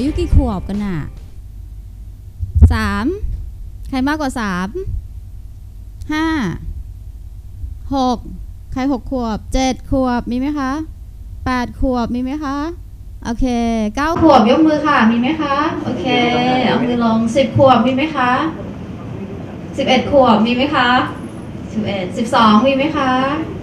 ยุกี่ขวบกันน่ะ3ใครมากกว่า3 5 6ใคร6 ขวบ7 ขวบมีไหมคะ8 ขวบมีไหมคะโอเค9 ขวบยกมือค่ะมีไหมคะโอเคเอามือลง10 ขวบมีไหมคะ11 ขวบมีไหมคะ11 12มีไหมคะ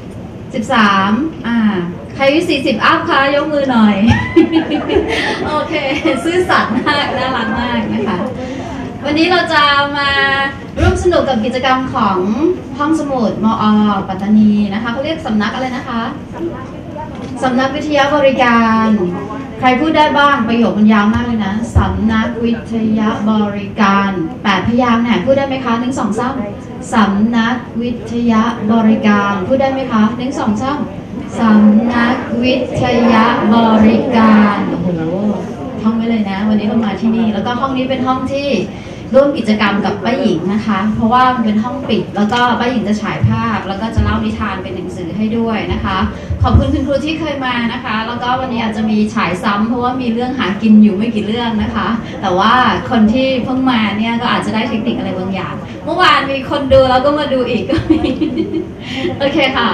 13ใครอายุ40อัพคะยกมือหน่อย โอเคซื่อสัตย์มากน่ารักมากนะคะวันนี้เราจะมาร่วมสนุกกับกิจกรรมของห้องสมุดมอ.ปัตตานีนะคะเขาเรียกสำนักอะไรนะคะสำนักวิทยาบริการใครพูดได้บ้างประโยคมันยาวมากเลยนะสำนักวิทยาบริการ8 พยางค์เนี่ยพูดได้ไหมคะ1 2 3สำนักวิทยาบริการพูดได้ไหมคะ1 2 3สำนักวิทยาบริการโอ้โหท่องไว้เลยนะวันนี้เรามาที่นี่แล้วก็ห้องนี้เป็นห้องที่ร่วมกิจกรรมกับป้าหญิงนะคะเพราะว่ามันเป็นห้องปิดแล้วก็ป้าหญิงจะฉายภาพแล้วก็จะเล่านิทานเป็นหนังสือให้ด้วยนะคะขอบคุณคุณครูที่เคยมานะคะแล้วก็วันนี้อาจจะมีฉายซ้ำเพราะว่ามีเรื่องหากินอยู่ไม่กี่เรื่องนะคะแต่ว่าคนที่เพิ่งมาเนี่ยก็อาจจะได้เทคนิคอะไรบางอย่างเมื่อวานมีคนดูแล้วก็มาดูอีกก็มีโอเคค่ะ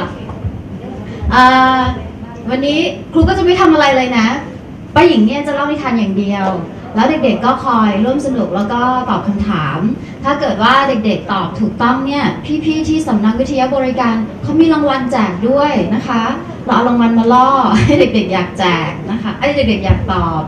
วันนี้ครูก็จะไม่ทำอะไรเลยนะป้าหญิงเนี่ยจะเล่านิทานอย่างเดียวแล้วเด็กๆก็คอยร่วมสนุกแล้วก็ตอบคำถามถ้าเกิดว่าเด็กๆตอบถูกต้องเนี่ยพี่ๆที่สำนักวิทยาบริการเขามีรางวัลแจกด้วยนะคะเราเอารางวัลมาล่อให้เด็กๆอยากแจกนะคะให้เด็กๆอยากตอบ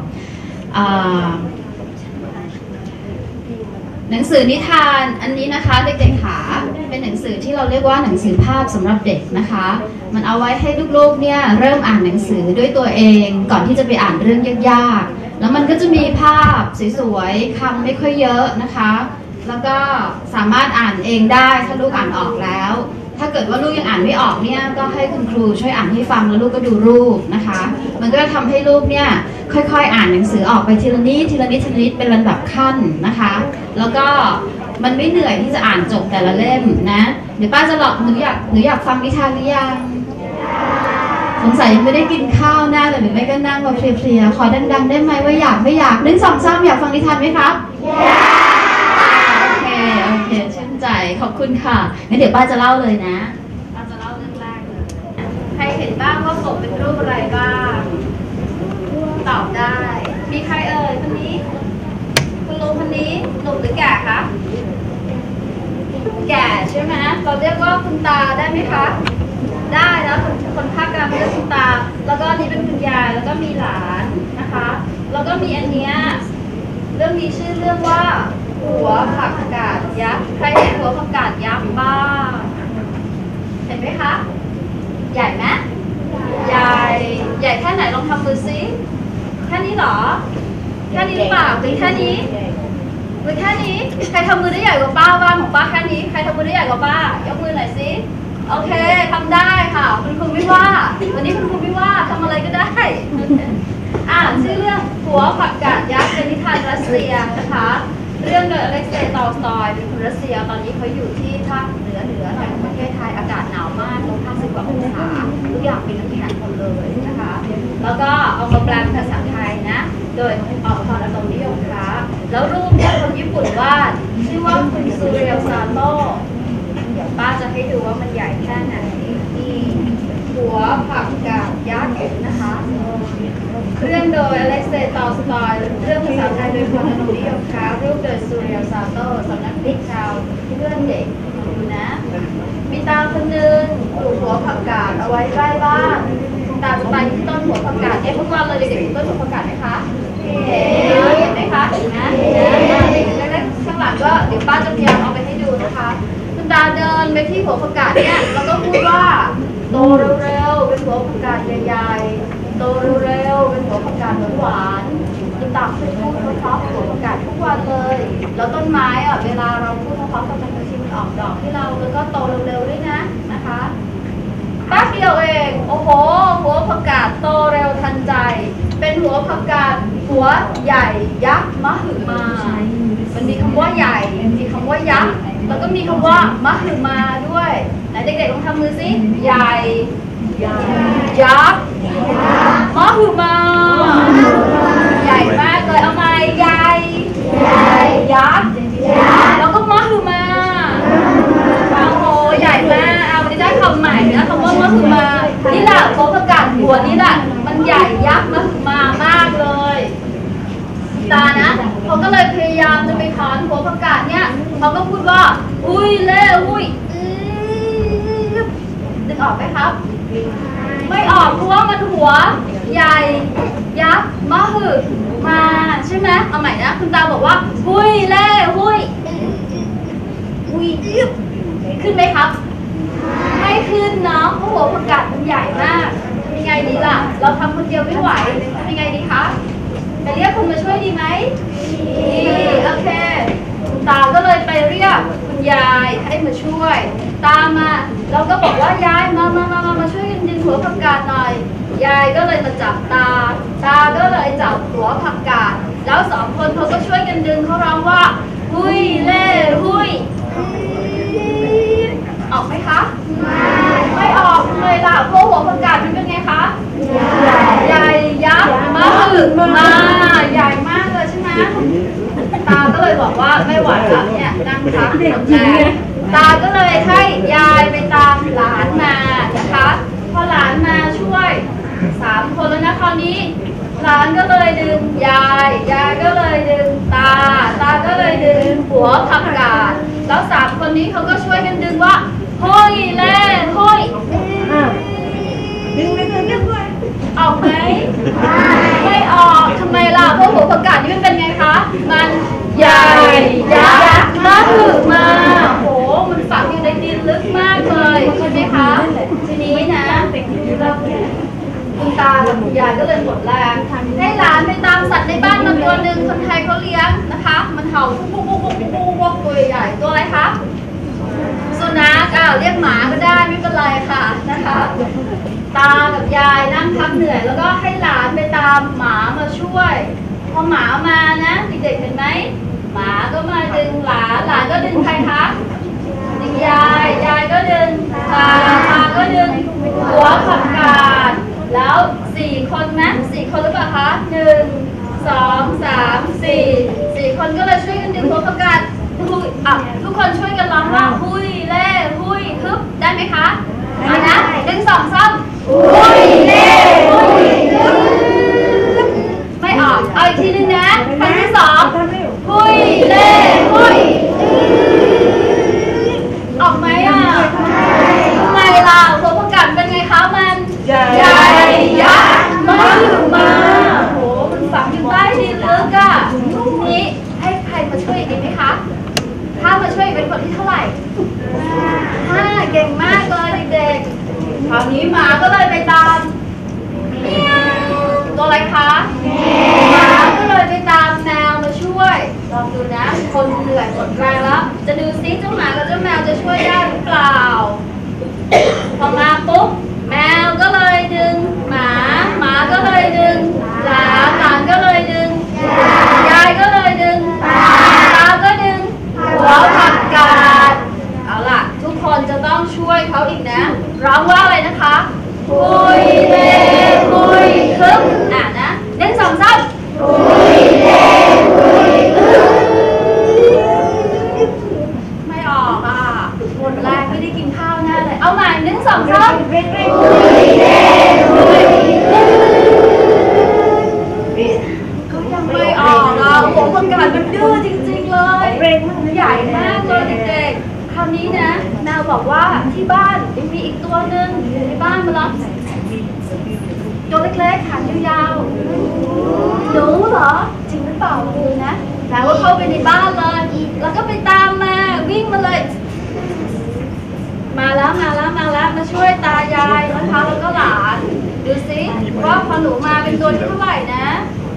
หนังสือนิทานอันนี้นะคะเด็กๆขาเป็นหนังสือที่เราเรียกว่าหนังสือภาพสำหรับเด็กนะคะมันเอาไว้ให้ลูกๆเนี่ยเริ่มอ่านหนังสือด้วยตัวเองก่อนที่จะไปอ่านเรื่องยากๆแล้วมันก็จะมีภาพสวยๆคำไม่ค่อยเยอะนะคะแล้วก็สามารถอ่านเองได้ถ้าลูกอ่านออกแล้วถ้าเกิดว่าลูกยังอ่านไม่ออกเนี่ยก็ให้คุณครูช่วยอ่านให้ฟังแล้วลูกก็ดูรูปนะคะมันก็จะทำให้ลูกเนี่ยค่อยๆอ่านหนังสือออกไปทีละนิดทีละนิดทีละนิดเป็นลำดับขั้นนะคะแล้วก็มันไม่เหนื่อยที่จะอ่านจบแต่ละเล่มนะเดี๋ยวป้าจะหลอกหนูอยากฟังนิทานหรือยังสงสัยยังไม่ได้กินข้าวแน่เลยหรือไม่ก็นั่งมาเพลียๆขอดังๆได้ไหมว่าอยากไม่อยาก1 2 3อยากฟังนิทานไหมครับโอเคชื่นใจขอบคุณค่ะงั้นเดี๋ยวป้าจะเล่าเลยนะป้าจะเล่าเรื่องแรกเลยใครเห็นบ้างว่ากบเป็นรูปอะไรบ้างตอบได้มีใครเอ่ยคนนี้คุณลุงคนนี้หนุ่มหรือแก่คะแก่ใช่ไหมเราเรียกว่าคุณตาได้ไหมคะได้แล้วคนภาคกลางเรียกคุณตาแล้วก็นี้เป็นคุณยายแล้วก็มีหลานนะคะแล้วก็มีอันเนี้ยเรื่องนี้ชื่อเรื่องว่าหัวผักกาดยักษ์ใครเห็นหัวผักกาดยักษ์บ้างเห็นไหมคะใหญ่ไหมใหญ่แค่ไหนลองทำมือซิแค่นี้หรอแค่นี้หรือเปล่าหรือแค่นี้หรือแค่นี้ใครทำมือได้ใหญ่กว่าป้าบ้างของป้าแค่นี้ใครทำมือได้ใหญ่กว่าป้ายกมือหน่อยซิโอเคทำได้ค่ะคุณครูไม่ว่าวันนี้คุณครูไม่ว่าทำอะไรก็ได้ชื่อเรื่องหัวผักกาดยักษ์เป็นนิทานรัสเซียนะคะเรื่องโดยอเล็กเซย์ ตอลสตอยเป็นคนรัสเซียตอนนี้เขาอยู่ที่ภาคเหนือหน่อยของประเทศไทยอากาศหนาวมากลง50 กว่าองศาทุกอย่างเป็นน้ำแข็งหมดเลยนะคะแล้วก็เอามาแปลเป็นภาษาไทยนะโดยพรอตงนิยมค้าแล้วรูปเนี่ยคนญี่ปุ่นวาดชื่อว่าคุณซูเรียลซาโต้เดี๋ยวป้าจะให้ดูว่ามันใหญ่แค่ไหนนี่หัวผักกาดยักษ์นะคะเรื่องโดยอเล็กเซย์ ตอลสตอยเรื่องภาษาไทยโดยพรอตงนิยมค้ารูปโดยซูเรียลซาโต้สำนักพิมพ์ชาวเพื่อนเด็กดูนะมีตาคนนึงปลูกหัวผักกาดเอาไว้ใกล้บ้านตาจะไปที่ต้นหัวผักกาดทุกวันเลยเด็กๆต้นหัวผักกาดไหมคะเห็นไหมคะเห็นนะแล้วข้างหลังก็เดี๋ยวป้าจะพยายามเอาไปให้ดูนะคะคุณตาเดินไปที่หัวผักกาดเนี่ยแล้วก็พูดว่าโตเร็วๆเป็นหัวผักกาดใหญ่ๆโตเร็วๆเป็นหัวผักกาดหวานๆคุณตาพูดเพราะหัวผักกาดทุกวันเลยแล้วต้นไม้เวลาเราพูดเพราะกันบางทีมันออกดอกให้เราแล้วก็โตเร็วๆด้วยนะคะแป๊บเดียวเองโอ้โหหัวผักกาดโตเร็วทันใจเป็นหัวผักกาดหัวใหญ่ยักษ์มหึมามันมีคำว่าใหญ่มีคำว่ายักษ์แล้วก็มีคำว่ามหึมาด้วยไหนเด็กๆลองทำมือสิใหญ่ยักษ์มหึมาใหญ่มากเลยเอาไหมเขาก็พูดว่าหุยเล่หุยดึงออกไหมครับไม่ออกเพราะว่ามันหัวใหญ่ยักษ์มหึมาใช่ไหมเอาใหม่นะคุณตาบอกว่าหุยเล่หุยหุยขึ้นไหมครับไม่ขึ้นเนาะเพราะหัวผักกาดมันใหญ่มากทำยังไงดีล่ะเราทำคนเดียวไม่ไหวทำยังไงดีคะไปเรียกคนมาช่วยดีไหมดีโอเคคุณตาก็เลยไปเรียกคุณยายให้มาช่วยตามมาเราก็บอกว่ายายมาช่วยกันดึงหัวผักกาดหน่อยยายก็เลยมาจับตาก็เลยจับหัวผักกาดแล้วสองคนเขาก็ช่วยกันดึงเขาร้องว่าหุยเล่หุยออกไหมคะไม่ออกเลยล่ะเพราะหัวผักกาดมันเป็นไงคะใหญ่ยักษ์มากมาใหญ่มากเลยใช่ไหมตาก็เลยบอกว่าไม่ไหวแล้วเนี่ยนั่งพักแรงตาก็เลยให้ยายไปตามหลานมานะคะพอหลานมาช่วย3 คนแล้วนะคราวนี้หลานก็เลยดึงยายก็เลยดึงตาก็เลยดึงหัวผักกาดแล้ว3 คนนี้เขาก็ช่วยกันดึงว่าห้อยเล่ห้อยดึงไปเลยออกไหมไม่ออกทำไมล่ะเพราะหัวผักกาดนี่มันเป็นไงคะมันใหญ่ยักษ์มากมาโหมันฝังอยู่ในดินลึกมากเลยใช่ไหมคะทีนี้นะคุณตากับคุณยายก็เลยหมดแรงให้หลานไปตามสัตว์ในบ้านมาตัวหนึ่งคนไทยเขาเลี้ยงนะคะมันเห่าปุ๊กตัวใหญ่ตัวอะไรคะสุนัขเรียกหมาก็ได้ไม่เป็นไรค่ะนะคะตากับยายนั่งพักเหนื่อยแล้วก็ให้หลานไปตามหมามาช่วยพอหมามานะเด็กๆเห็นไหมหมาก็มาดึงหลานก็ดึงใครคะดึงยายก็ดึงตาก็ดึงหัวผักกาดแล้ว4 คนไหม4 คนหรือเปล่าคะ1 2 3 4 คนก็เลยช่วยกันดึงหัวผักกาดทุกคนช่วยกันร้องว่าหุยเล่หุยฮึบได้ไหมคะเอานะ1 2 3หุยเล่หุยฮึบไม่ออกเอาอีกทีนึงนะครั้งที่2หุยเล่หุยออกไหมทำไมล่ะหัวผักกาดเป็นไงคะมันใหญ่ยักษ์มาโหมันฝังอยู่ใต้ดินลึกนี้ให้ใครมาช่วยดีไหมคะถ้ามาช่วยเป็นคนที่เท่าไหร่เก่งมากเลยเด็กๆคราวนี้หมาก็เลยไปตามตัวอะไรคะหมาก็เลยไปตามแมวมาช่วยลองดูนะคนเหนื่อยหมดแรงแล้วจะดูซิเจ้าหมากับเจ้าแมวจะช่วยได้หรือเปล่าพอมาปุ๊บแมวก็เลยดึงหมาก็เลยดึงหลานก็เลยดึงยายก็เลยดึงตาก็ดึงหัวผักกาดเอาล่ะทุกคนจะต้องช่วยเขาอีกนะร้องว่าอะไรนะคะหุยเล่หุยคึบนะ1 2 3หุยเล่หุยคึบไม่ออกหมดแรงไม่ได้กินข้าวแน่เลยเอาใหม่1 2 3หุยเล่หุยคึบก็ยังไม่ออกหัวผักกาดมันดื้อจริงๆเลยใหญ่มากเลยเด็กๆคราวนี้นะแมวบอกว่าที่บ้านยังมีอีกตัวหนึ่งในบ้านมาแล้วตัวเล็กๆขายาวๆหนูเหรอจริงหรือเปล่าดูนะแล้วก็เข้าไปในบ้านเลยแล้วก็ไปตามมาวิ่งมาเลยมาแล้วมาช่วยตายายนะคะแล้วก็หลานดูสิว่าพอหนูมาเป็นตัวที่เท่าไหร่นะ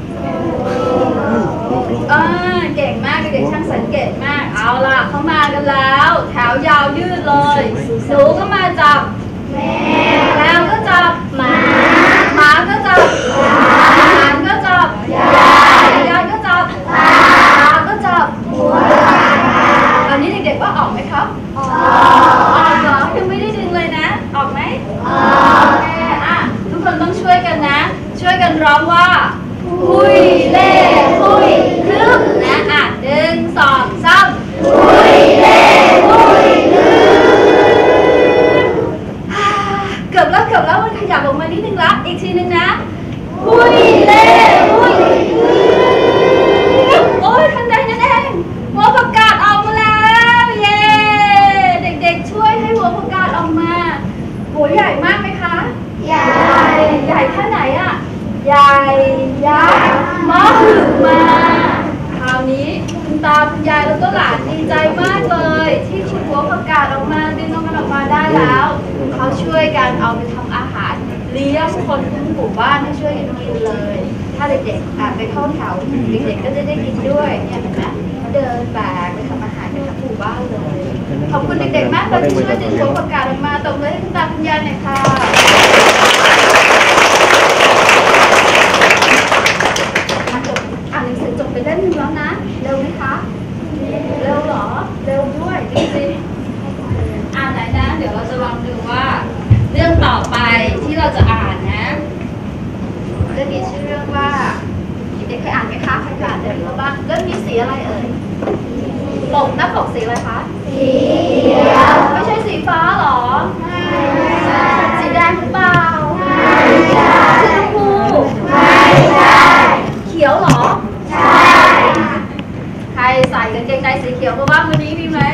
เก่งมากเด็กๆช่างสังเกตมากเอาล่ะเขามากันแล้วแถวยาวยืดเลยหนูก็มาจับแมวก็จับหมาก็จับหลานก็จับยายก็จับตาก็จับตอนนี้เด็กๆว่าออกไหมครับออกเหรอยังไม่ได้ดึงเลยนะออกไหมโอเคทุกคนต้องช่วยกันนะช่วยกันร้องว่าหุยเล่หุยคึบนะ1 2 3หุยเล่หุยคึบยามอหึมาคราวนี้คุณตาคุณยายแล้วก็หลานดีใจมากเลยที่คุณหัวประกาศออกมาดึงมันออกมาได้แล้วเขาช่วยกันเอาไปทำอาหารเลี้ยงคนทั้งหมู่บ้านให้ช่วยกันกินเลยถ้าเด็กๆไปเข้าแถวเด็กๆก็จะได้กินด้วยเนี่ยเห็นไหมเดินแบกไปทำอาหารกันทั้งหมู่บ้านเลยขอบคุณเด็กๆมากเลยที่ช่วยดึงหัวประกาศออกมาตบมือให้คุณตาคุณยายหน่อยค่ะอ่านหนังสือจบไปเล่มนึงแล้วนะเร็วไหมคะเร็วเหรอเร็วด้วยจริงๆอ่านไหนนะเดี๋ยวเราจะลองดูว่าเรื่องต่อไปที่เราจะอ่านนะเรื่องนี้ชื่อเรื่องว่าเด็กเคยอ่านไหมคะใครอ่านเดี๋ยวบ้างเรื่องมีสีอะไรเอ่ยปกหน้าปกสีอะไรคะสีเขียวไม่ใช่สีฟ้าหรอไม่ใช่สีแดงหรือเปล่าไม่ใช่สีชมพูไม่ใช่เขียวหรอใช่ใครใส่กางเกงในสีเขียวมาบ้างวันนี้มีไหม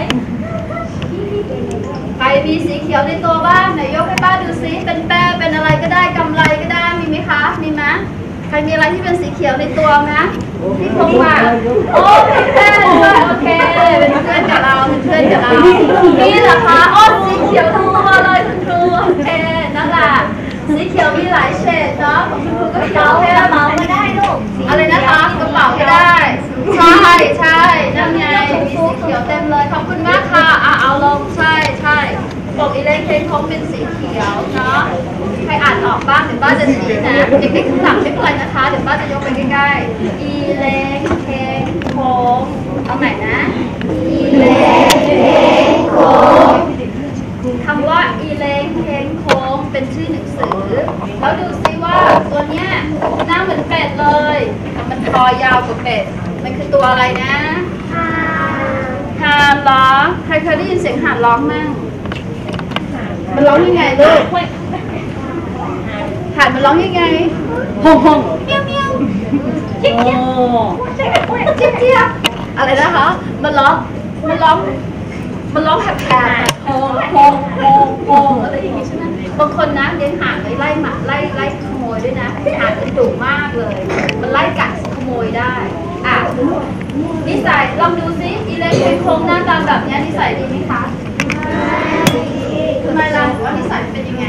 ใครมีสีเขียวในตัวบ้างไหนยกให้ป้าดูซิเป็นแป้เป็นอะไรก็ได้กำไรก็ได้มีไหมคะมีไหมใครมีอะไรที่เป็นสีเขียวในตัวนะพี่พงษ์ว่าโอ้เป็นแป้ด้วยโอเคเป็นเพื่อนกับเราเป็นเพื่อนกับเรานี่เหรอคะอ้อสีเขียวทั้งตัวเลยคุณครูโอเคนั่นแหละสีเขียวมีหลายเฉดเนาะของคุณครูก็เขียวแค่เมาก็ได้ลูกอะไรนะคะกระเป๋าก็ได้ใช่ใช่นั่นไงมีสีเขียวเต็มเลยขอบคุณมากค่ะเอาลงใช่ใช่ปกอีเล็กเค้กเขาเป็นสีเขียวเนาะใครอ่านออกบ้างเดี๋ยวป้าจะชี้นะเด็กๆข้างหลังไม่เป็นไรนะคะเดี๋ยวป้าจะยกไปใกล้ๆอีเล็กเค้กโค้งเอาใหม่นะอีเล็กเค้กโค้งคำว่าอีเล็กเค้กโค้งเป็นชื่อหนังสือแล้วดูซิว่าตัวเนี้ยหน้าเหมือนเป็ดเลยมันคอยาวกว่าเป็ดมันคือตัวอะไรนะห่านร้องใครเคยได้ยินเสียงห่านร้องมั่งมันร้องยังไงลูกห่านมันร้องยังไงฮ่องฮ่องเมียวเมียวเจี๊ยบเจี๊ยบเจี๊ยบเจี๊ยบอะไรนะคะมันร้องแผลๆโฮงอะไรอย่างงี้ใช่ไหมบางคนนะเลี้ยงห่านไล่หมาไล่ขโมยด้วยนะห่านมันดุมากเลยมันไล่กัดขโมยได้นิสัยลองดูซิอีเล็กเป็นโครงหน้าตาแบบนี้นิสัยดีไหมคะทำไมล่ะว่านิสัยเป็นยังไง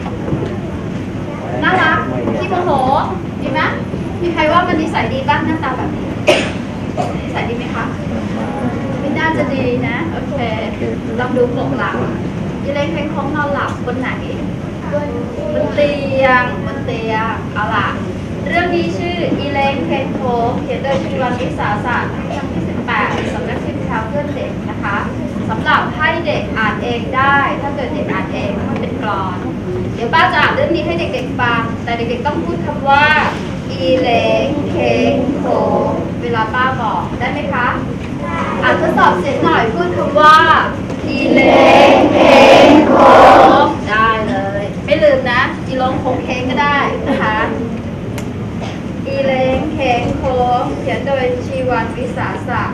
น่ารักขี้โมโหดีไหมมีใครว่ามันนิสัยดีบ้างหน้าตาแบบนี้นิสัยดีไหมคะไม่น่าจะดีนะโอเคลองดูปกหลังอีเล็กเป็นโครงนอนหลับบนไหนบนเตียงเอาล่ะเรื่องนี้ชื่ออีเลนเคนโคเขียนโดยชีวันวิสาสะครั้งที่18สำนักพิมพ์ชาวเพื่อนเด็กนะคะสำหรับให้เด็กอ่านเองได้ถ้าเกิดเด็กอ่านเองมันเป็นกลอนเดี๋ยวป้าจะอ่านเรื่องนี้ให้เด็กๆฟังแต่เด็กๆต้องพูดคำว่าอีเลนเคนโคเวลาป้าบอกได้ไหมคะอ่านทดสอบเสียงหน่อยพูดคำว่าอีเลนเคนโคได้เลยไม่ลืมนะอีลงโคงเคงก็ได้นะคะอีเล้งเค้งโค้งเขียนโดยชีวันวิสาสะ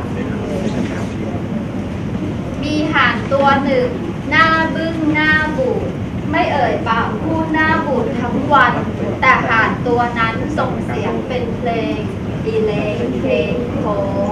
มีห่านตัวหนึ่งหน้าบึ้งหน้าบูดไม่เอ่ยปากพูดหน้าบูดทั้งวันแต่ห่านตัวนั้นส่งเสียงเป็นเพลงอีเล้งเค้งโค้ง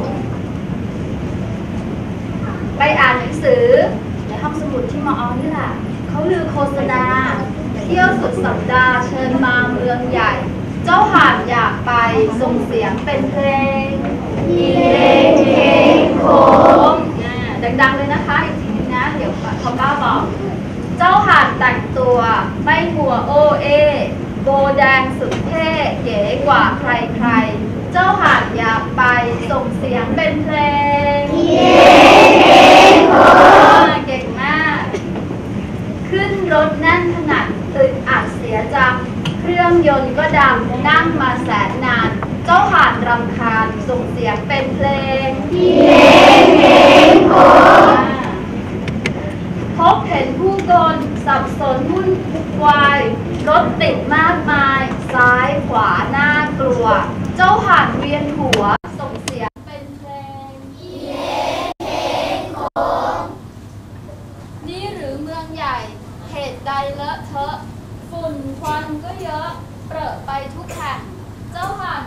ไปอ่านหนังสือในห้องสมุดที่มอ.นี่แหละเขาลือโฆษณาเที่ยวสุดสัปดาห์เชิญมาเมืองใหญ่เจ้าห่านอยากไปส่งเสียงเป็นเพลงอีเล้งเค้งโค้งดังๆเลยนะคะอีกทีนึงนะเดี๋ยวพอป้าบอกเจ้าห่านแต่งตัวไม่หัวโอเอโบแดงสุดเท่เก๋กว่าใครๆเจ้าห่านอยากไปส่งเสียงเป็นเพลงอีเล้งเค้งโค้งเก่งมากขึ้นรถแน่นขนาดอึดอัดเสียจังเครื่องยนต์ก็ดังนั่งมาแสนนานเจ้าห่านรำคาญส่งเสียงเป็นเพลงอีเล้งเค้งโค้งพบเห็นผู้คนสับสนวุ่นวายรถติดมากมายซ้ายขวาน่ากลัวเจ้าห่านเวียนหัวส่งเสียงเป็นเพลงอีเล้งเค้งโค้งนี่หรือเมืองใหญ่เหตุใดเลอะเทอะฝุ่นควันก็เยอะเปรอะไปทุกแห่งเจ้าห่าน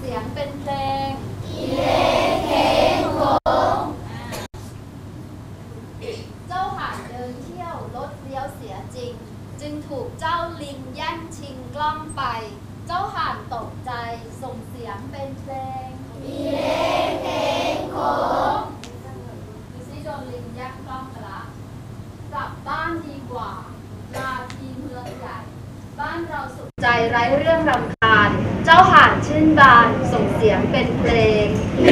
สียงเป็นเพลงเจ้าห่านเดินเที่ยวรถเลี้ยวเสียจริงจึงถูกเจ้าลิงแย่งชิงกล้องไปเจ้าห่านตกใจส่งเสียงเป็นเพลงดูซิโดนลิงแย่งกล้องไปละกลับบ้านดีกว่าลาทีเมืองใหญ่บ้านเราสุขใจไร้เรื่องรำคาญเจ้าห่านชื่นบานส่งเสียงเป็นเพลง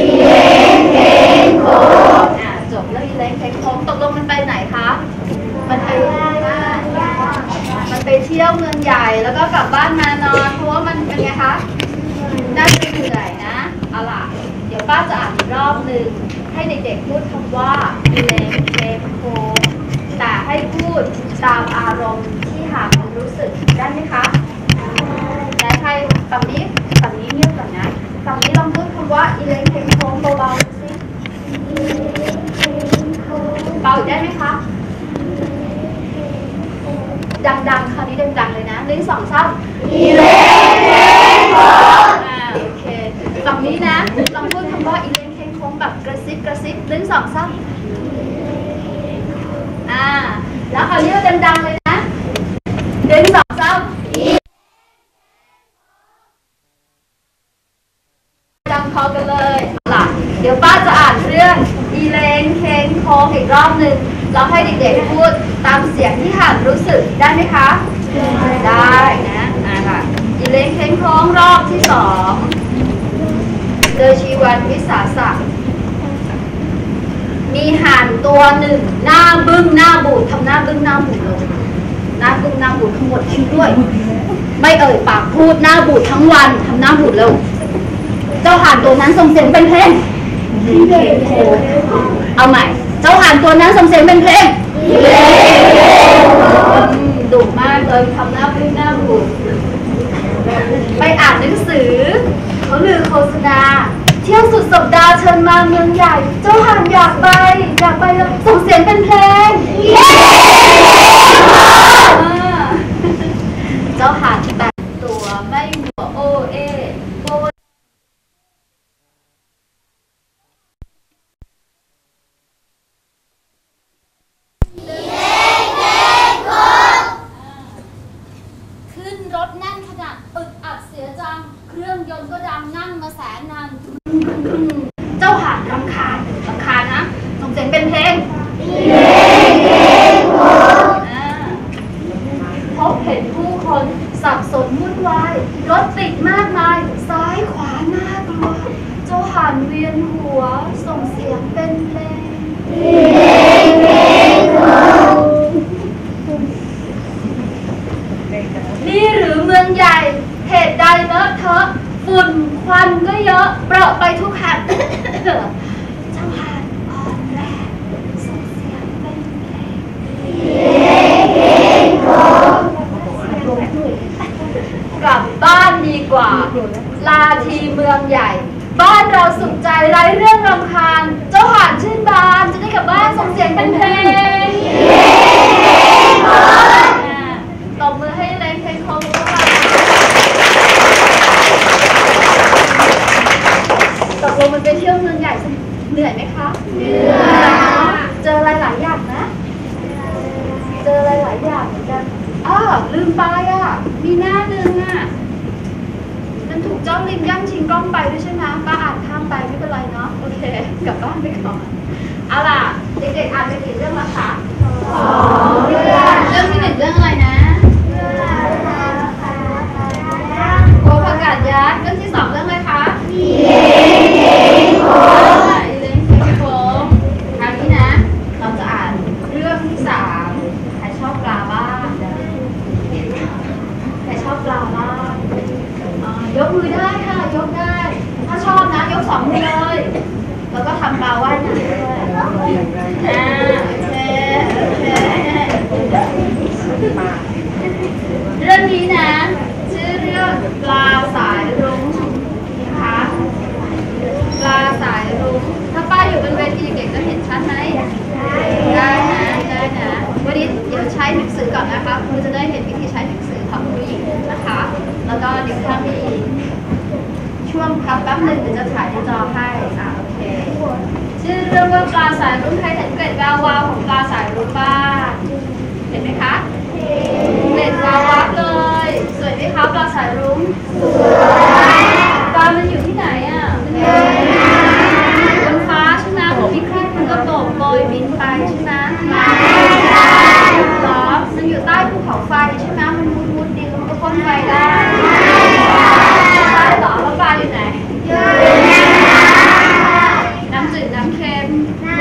จบแล้วอีเล้งเพลงโค้งตกลงมันไปไหนคะมันไปเที่ยวเมืองใหญ่แล้วก็กลับบ้านมานอนเพราะว่ามันเป็นไงคะน่าจะเหนื่อยนะเอาล่ะเดี๋ยวป้าจะอ่านอีกรอบหนึ่งให้เด็กๆพูดคำว่าอีเล้งเพลงโค้งแต่ให้พูดตามอารมณ์ที่หากมันรู้สึกได้ไหมคะและใครฝั่งนี้เงียบก่อนนะฝั่งนี้ลองพูดคำว่าอีเล้งเพลงโค้งเบาๆสิเบาอีกได้ไหมคะดังๆคราวนี้ดังๆเลยนะ1 2 3อีเล้งเพลงโค้งโอเคฝั่งนี้นะลองพูดคำว่าอีเล้งเพลงโค้งแบบกระซิบ1 2 3แล้วคราวนี้ดังๆเลยนะ1 2 3ดังพอกันเลยล่ะเดี๋ยวป้าจะอ่านเรื่องอีเล้งเพลงโค้งอีกรอบหนึ่งแล้วให้เด็กๆพูดตามเสียงที่ห่านรู้สึกได้ไหมคะได้นะค่ะอีเล้งเพลงโค้งรอบที่2โดยชีวันวิสาสะมีห่านตัวหนึ่งหน้าบึ้งหน้าบูดทำหน้าบึ้งหน้าบูดเลยหน้าบึ้งหน้าบูดขมวดคิ้วด้วยไม่เอ่ยปากพูดหน้าบูดทั้งวันทำหน้าบูดเลยเจ้าห่านตัวนั้นส่งเสียงเป็นเพลงเอาใหม่เจ้าห่านตัวนั้นส่งเสียงเป็นเพลงดุมากเลยทำหน้าบึ้งหน้าบูดไปอ่านหนังสือเขาลือโฆษณาเที่ยวสุดสัปดาห์เชิญมาเมืองใหญ่เจ้าห่านอยากไปเลยส่งเสียงเป็นเพลงเจ้าห่านแต่งตัวไม่หัวโอเอโบขึ้นรถแน่นขนาดอึดอัดเสียจังเครื่องยนต์ก็ดังนั่งมาแสนนานเจ้าห่านรำคาญนะส่งเสียงเป็นเพลงพบเห็นผู้คนสับสนวุ่นวายรถติดมากมายซ้ายขวาหน้ากลัวเจ้าห่านเวียนหัวส่งเสียงเป็นเพลงนี่หรือเมืองใหญ่เหตุใดเลอะเทอะฝุ่นควันก็เยอะเปรอะไปทุกแห่งเจ้าห่านอ่อนแรงส่งเสียงเป็นเพลงกลับบ้านดีกว่าลาทีเมืองใหญ่บ้านเราสุขใจไร้เรื่องรำคาญเจ้าห่านชื่นบานจะได้กลับบ้านส่งเสียงเป็นเพลงตบมือให้เล้งเพลงโค้งค่ะตกลงมันไปเที่ยวเมืองใหญ่เหนื่อยไหมคะเหนื่อยเจออะไรหลายอย่างนะเจออะไรหลายอย่างเหมือนกันลืมไปมีหน้าหนึ่งมันถูกเจ้าลิงย่างชิงกล้องไปด้วยใช่ไหมป้าอ่านข้ามไปไม่เป็นไรเนาะโอเคกลับบ้านไปก่อนเอาล่ะเด็กๆอ่านไปกี่เรื่องแล้วคะ2 เรื่องที่ 1เรื่องอะไรนะโคผักกาดยักษ์เรื่องที่ 2เรื่องอะไรคะอีเล้งเพลงโค้งคราวนี้นะเราจะอ่านเรื่องที่ 3ใครชอบปลาบ้างยกมือได้ค่ะยกได้ถ้าชอบนะยก2 มือเลยแล้วก็ทำปลาว่ายน้ำด้วยโอเคเรื่องนี้นะชื่อเรื่องปลาสายรุ้งนะคะปลาสายรุ้งถ้าป้าอยู่บนเวทีเด็กจะเห็นชัดไหมได้นะวันนี้เดี๋ยวใช้หนังสือก่อนนะคะครูจะได้เห็นวิธีใช้หนังสือของผู้หญิงนะคะแล้วก็เดี๋ยวถ้ามีช่วงพักแป๊บป๊บหนึ่งเดี๋ยวจะถ่ายในจอให้โอเคชื่อเรื่องว่าปลาสายรุ้งใครเห็นเกล็ดแวววาวของปลาสายรุ้งบ้างเห็นไหมคะเกล็ดวาววับเลยสวยไหมคะปลาสายรุ้งปลามันอยู่ที่ไหนอ่ะมันอยู่บนฟ้าใช่ไหมผมมีใครมันก็โบกโบยบินไปใช่ไหมหรอมันอยู่ใต้ภูเขาไฟใช่ไหมมันมุดดินมันก็พ่นไฟได้ใช่หรอแล้วปลาอยู่ไหนน้ำจืดน้ำเค็ม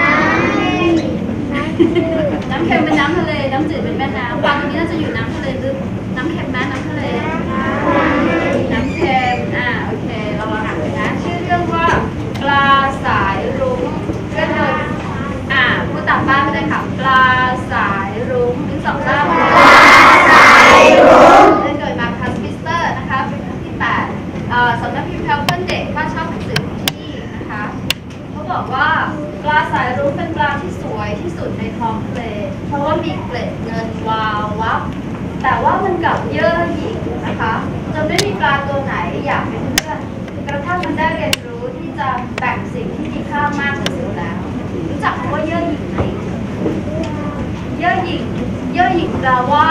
น้ำเค็มเป็นน้ำทะเลน้ำจืดเป็นแม่น้ำปลาตัวนี้น่าจะอยู่น้ำทะเลหรือน้ำเค็มไหมน้ำทะเลน้ำเค็มโอเคเราลองอ่านกันนะชื่อเรื่องว่าปลาสายรุ้งเรื่องเลยพูดตามบ้านไปเลยค่ะปลาสายรุ้งทั้งสองด้านปลาสายรุ้งเล่นโดยมาร์คัสพิสเตอร์นะคะเป็นครั้งที่8สำนักพิมพ์แพลเพิลเด็กบ้านชอบหนังสือที่นะคะเขาบอกว่าปลาสายรุ้งเป็นปลาที่สวยที่สุดในท้องทะเลเพราะว่ามีเกล็ดเงินวาววับแต่ว่ามันกลับเย่อหยิ่งนะคะจนไม่มีปลาตัวไหนอยากเป็นเพื่อนกระทั่งมันได้เรียนรู้ที่จะแบ่งสิ่งที่มีค่ามากที่สุดแล้วรู้จักคำว่าเย่อหยิ่งไหมเย่อหยิ่งแปลว่า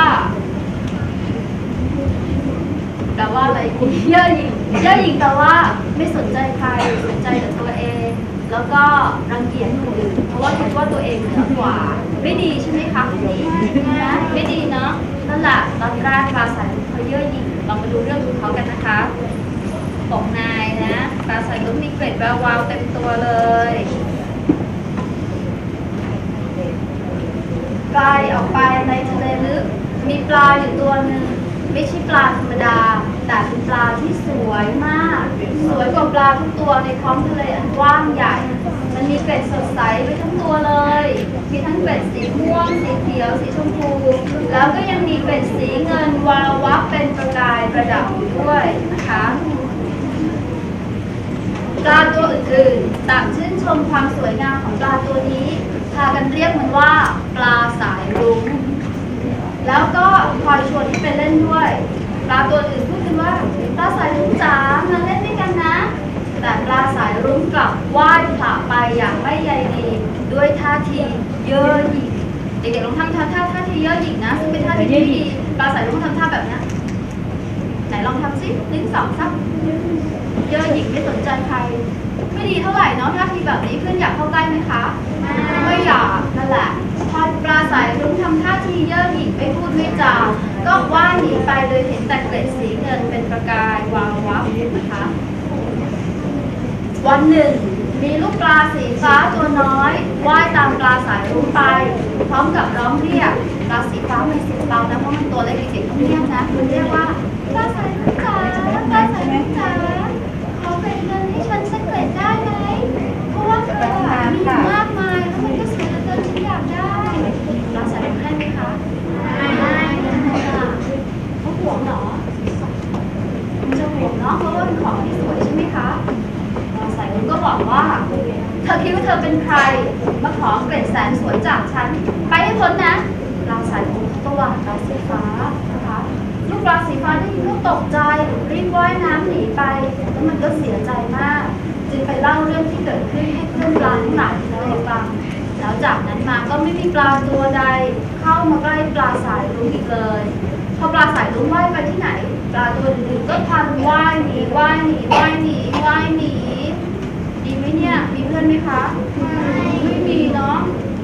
อะไรเย่อหยิ่งแปลว่าไม่สนใจใครสนใจแต่ตัวเองแล้วก็รังเกียจคนอื่นเพราะว่าคิดว่าตัวเองเหนือกว่าไม่ดีใช่ไหมคะคนนี้นะไม่ดีเนาะนั่นแหละตอนแรกปลาสายรุ้งเขาเย่อหยิ่งเรามาดูเรื่องของเขากันนะคะปกนายนะปลาสายรุ้งมีเกล็ดแวววาวเต็มตัวเลยไกลออกไปในทะเลลึกมีปลาอยู่ตัวหนึ่งไม่ใช่ปลาธรรมดาแต่เป็นปลาที่สวยมากสวยกว่าปลาทุกตัวในท้องทะเลอันกว้างใหญ่มันมีเกล็ดสดใสไปทั้งตัวเลยมีทั้งเกล็ดสีม่วงสีเขียวสีชมพูแล้วก็ยังมีเกล็ดสีเงินวาววับเป็นประกายประดับอยู่ด้วยนะคะปลาตัวอื่นๆต่างชื่นชมความสวยงามของปลาตัวนี้พากันเรียกมันว่าปลาสายรุ้งแล้วก็คอยชวนให้ไปเล่นด้วยปลาตัวอื่นพูดกันว่าปลาสายรุ้งจ๋ามาเล่นด้วยกันนะแต่ปลาสายรุ้งกลับว่ายผ่าไปอย่างไม่ใยดีด้วยท่าทีเย่อหยิ่งเด็กๆลองทำท่าทีเย่อหยิ่งนะซึ่งเป็นท่าทีที่ดีปลาสายรุ้งทำท่าแบบนี้ไหนลองทำสิ1 2 3เย่อหยิ่งไม่สนใจใครไม่ดีเท่าไหร่เนาะท่าทีแบบนี้เพื่อนอยากเข้าใกล้ไหมคะไม่อยากนั่นแหละพอปลาสายรุ้งทำท่าทีเย่อหยิ่งไม่พูดไม่จาก็ว่ายหนีไปโดยเห็นแต่เกล็ดสีเงินเป็นประกายวาววับนะคะวันหนึ่งมีลูกปลาสีฟ้าตัวน้อยว่ายตามปลาสายรุ้งไปพร้อมกับร้องเรียกปลาสีฟ้าไม่เสียงเบานะเพราะมันตัวเล็กเด็กๆต้องเรียกนะมันเรียกว่าปลาสายรุ้งจ๋าปลาสายรุ้งจ๋าขอเป็นเงินให้ฉันสักเกล็ดได้ไหมเพราะว่าเธอมีมากมายแล้วมันก็สวยเหลือเกินฉันอยากได้ปลาสายรุ้งให้ไหมคะไม่ค่ะเขาห่วงเหรอจะห่วงเนาะเพราะว่าเป็นของที่สวยใช่ไหมคะปลาสายรุ้งก็บอกว่าเธอคิดว่าเธอเป็นใครมาขอเกล็ดแสนสวยจากฉันไปให้พ้นนะปลาสายรุ้งก็วางปลาสีฟ้านะคะลูกปลาสีฟ้าได้ยินก็ตกใจรีบว่ายน้ำหนีไปแล้วมันก็เสียใจมากจึงไปเล่าเรื่องที่เกิดขึ้นให้เพื่อนปลาทั้งหลายในทะเลฟังแล้วจากนั้นมาก็ไม่มีปลาตัวใดเข้ามาใกล้ปลาสายรุ้งอีกเลยพอปลาสายรุ้งว่ายไปที่ไหนปลาตัวอื่นๆก็พากันว่ายหนีดีไหมเนี่ยมีเพื่อนไหมคะไม่มีเนาะ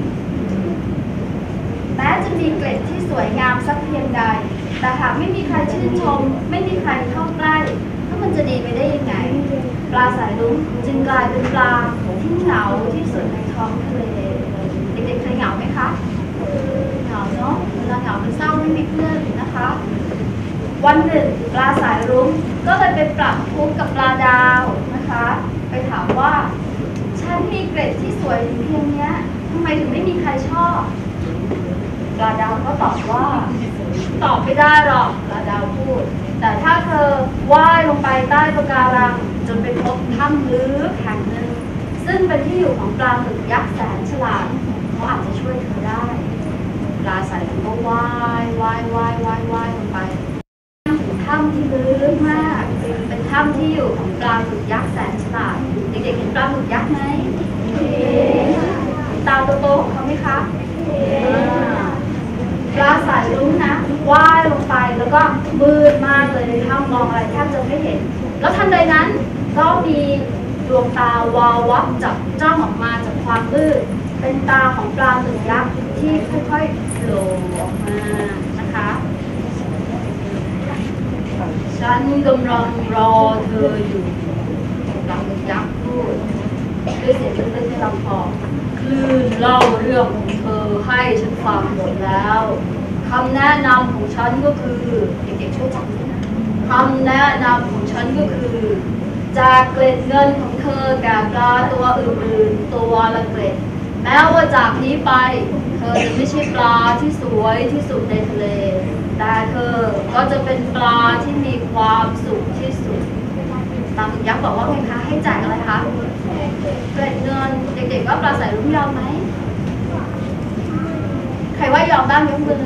แม้จะมีเกล็ดที่สวยงามสักเพียงใดแต่หากไม่มีใครชื่นชมไม่มีใครเข้าใกล้ถ้ามันจะดีไปได้ยังไงปลาสายรุ้งจึงกลายเป็นปลาที่เหงาที่สุดในท้องทะเลเด็กๆเคยเหงาไหมคะเหงาเนาะเวลาเหงามันเศร้าไม่มีเพื่อนนะคะวันหนึ่งปลาสายรุ้งก็เลยไปปรับทุกข์กับปลาดาวนะคะไปถามว่าฉันมีเกล็ดที่สวยถึงเพียงนี้ทำไมถึงไม่มีใครชอบปลาดาวก็ตอบว่าตอบไม่ได้หรอกปลาดาวพูดแต่ถ้าเธอว่ายลงไปใต้ปะการังจนไปพบถ้ำลึกแห่งหนึ่งซึ่งเป็นที่อยู่ของปลาหมึกยักษ์แสนฉลาดเขาอาจจะช่วยเธอได้ปลาสายรุ้งก็ว่ายลงไปถึงถ้ำที่ลึกมากเป็นถ้ถ้ำที่อยู่ของปลาหมึกยักษ์แสนฉลาดเด็กๆเห็นปลาหมึกยักษ์ไหมตาโตๆของเขาไหมคะปลาสายรุ้งนะว่ายลงไปแล้วก็มืดมากเลยในถ้ำมองอะไรแทบจะไม่เห็นแล้วทันใดนั้นก็มีดวงตาวาววับจับจ้องออกมาจากความมืดเป็นตาของปลาหมึกยักษ์ที่ค่อยๆโผล่ออกมานะคะฉันกำลังรอเธออยู่ปลาหมึกยักษ์พูดด้วยเสียงลึกๆในลำคอคลื่นเล่าเรื่องของเธอให้ฉันฟังหมดแล้วคำแนะนำของฉันก็คือเด็กๆช่วยจำด้วยนะคำแนะนำของฉันก็คือจากเกล็ดเงินของเธอแก่ปลาตัวอื่นๆตัวละเกล็ดแม้ว่าจากนี้ไปเธอจะไม่ใช่ปลาที่สวยที่สุดในทะเลแต่เธอก็จะเป็นปลาที่มีความสุขที่สุดปลาหมึกยักษ์บอกว่าไงคะให้จ่ายอะไรคะเกล็ดเงินเด็กๆว่าปลาสายรุ้งยอมไหมใครว่ายอมบ้างยกมือ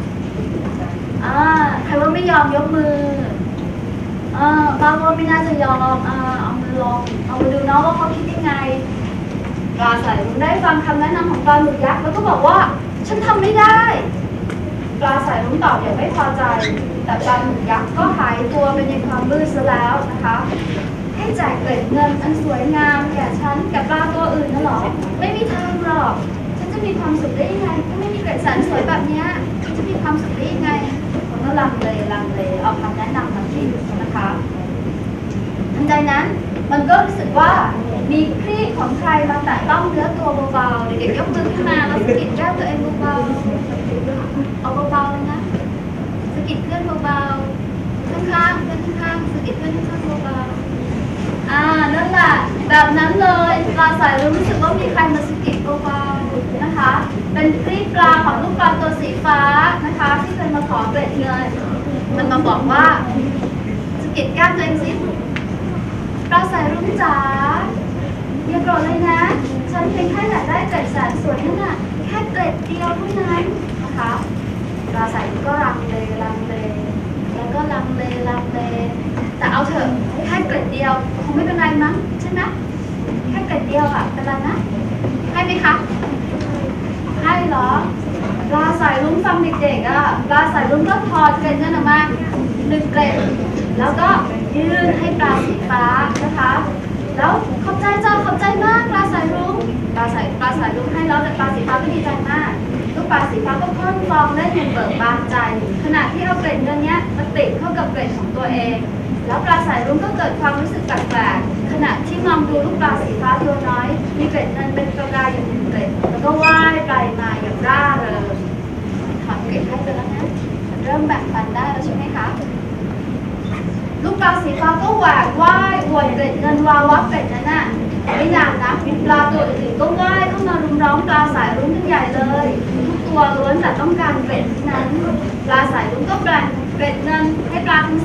ใครว่าไม่ยอมยกมือบ้างว่าไม่น่าจะยอมเอามือลองเอามาดูเนาะว่าเขาคิดยังไงปลาสายรุ้งได้ฟังคำแนะนำของปลาหมึกยักษ์แล้วก็บอกว่าฉันทำไม่ได้ปลาสายรุ้งตอบอย่างไม่พอใจแต่ปลาหมึกยักษ์ก็หายตัวไปในความมืดซะแล้วนะคะให้จ่ายเกล็ดเงินอันสวยงามแก่ฉันกับปลาตัวอื่นน่ะหรอไม่มีทางหรอกฉันจะมีความสุขได้ยังไงถ้าไม่มีเกล็ดแสนสวยแบบนี้ฉันจะมีความสุขได้ยังไงผมก็ลังเลเอาคำแนะนำมาที่นะคะทันใดนั้นมันก็รู้สึกว่ามีครีบของใครมาแตะต้องเนื้อตัวเบาๆเด็กๆยกมือขึ้นมาแล้วสะกิดแก้มตัวเองเบาๆเอาเบาๆเลยนะสะกิดเพื่อนเบาๆข้างๆเพื่อนข้างๆสะกิดเพื่อนข้างๆเบาๆนั่นแหละแบบนั้นเลยปลาสายรุ้งรู้สึกว่ามีใครมาสะกิดเบาๆนะคะเป็นครีบปลาของลูกปลาตัวสีฟ้านะคะที่เคยมาขอเกล็ดเงินมันมาบอกว่าสะกิดแก้มตัวเองสิปลาสายรุ้งจ๋าอย่าโกรธเลยนะฉันเพียงแค่อยากได้เกล็ดแสนสวยนั่นน่ะแค่เกล็ดเดียวเท่านั้นนะคะปลาสายรุ้งก็ลังเลแล้วก็ลังเลแต่เอาเถอะแค่เกล็ดเดียวคงไม่เป็นไรมั้งใช่ไหมแค่เกล็ดเดียวอะเป็นไรนะให้ไหมคะให้เหรอปลาสายรุ้งฟังเด็กๆอะปลาสายรุ้งก็ถอดเกล็ดเงินออกมา1 เกล็ดแล้วก็ยื่นให้ปลาสีฟ้านะคะแล้วขอบใจจ้าขอบใจมากปลาสายรุ้งปลาสายรุ้งให้แล้วแต่ปลาสีฟ้าก็ดีใจมากลูกปลาสีฟ้าก็พ่นฟองเล่นอย่างเบิกบานใจขณะที่เอาเกล็ดเงินนี้มาติดเข้ากับเกล็ดของตัวเองแล้วปลาสายรุ้งก็เกิดความรู้สึกแปลกๆขณะที่มองดูลูกปลาสีฟ้าตัวน้อยมีเกล็ดเงินเป็นประกายอยู่1 เกล็ดแล้วก็ว่ายไปมาอย่างร่าเริงถอดเกล็ดให้ไปแล้วนะเริ่มแบ่งปันได้แล้วใช่ไหมคะลูกปลาสีฟ้าก็แหวกว่ายอวดเกล็ดเงินวาววับเกล็ดนั้นน่ะไม่นานนะปลาตัวอื่นๆก็ว่ายเข้ามารุมร้อมปลาสายรุ้งกันใหญ่เลยทุกตัวล้วนแต่ต้องการเกล็ดนั้นปลาสายรุ้งก็แบ่งเกล็ดเงินให้ปลาทั้ง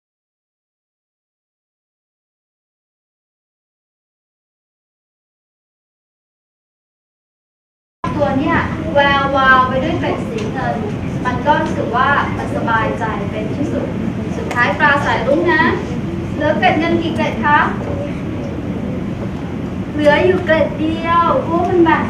ตัวเนี่ยแวววาวไปด้วยเกล็ดสีเงินมันก็รู้สึกว่ามันสบายใจเป็นที่สุดสุดท้ายปลาสายรุ้งนะเหลือเกล็ดเงินกี่เกล็ดคะเหลืออยู่เกล็ดเดียวเพราะมันแบ่ง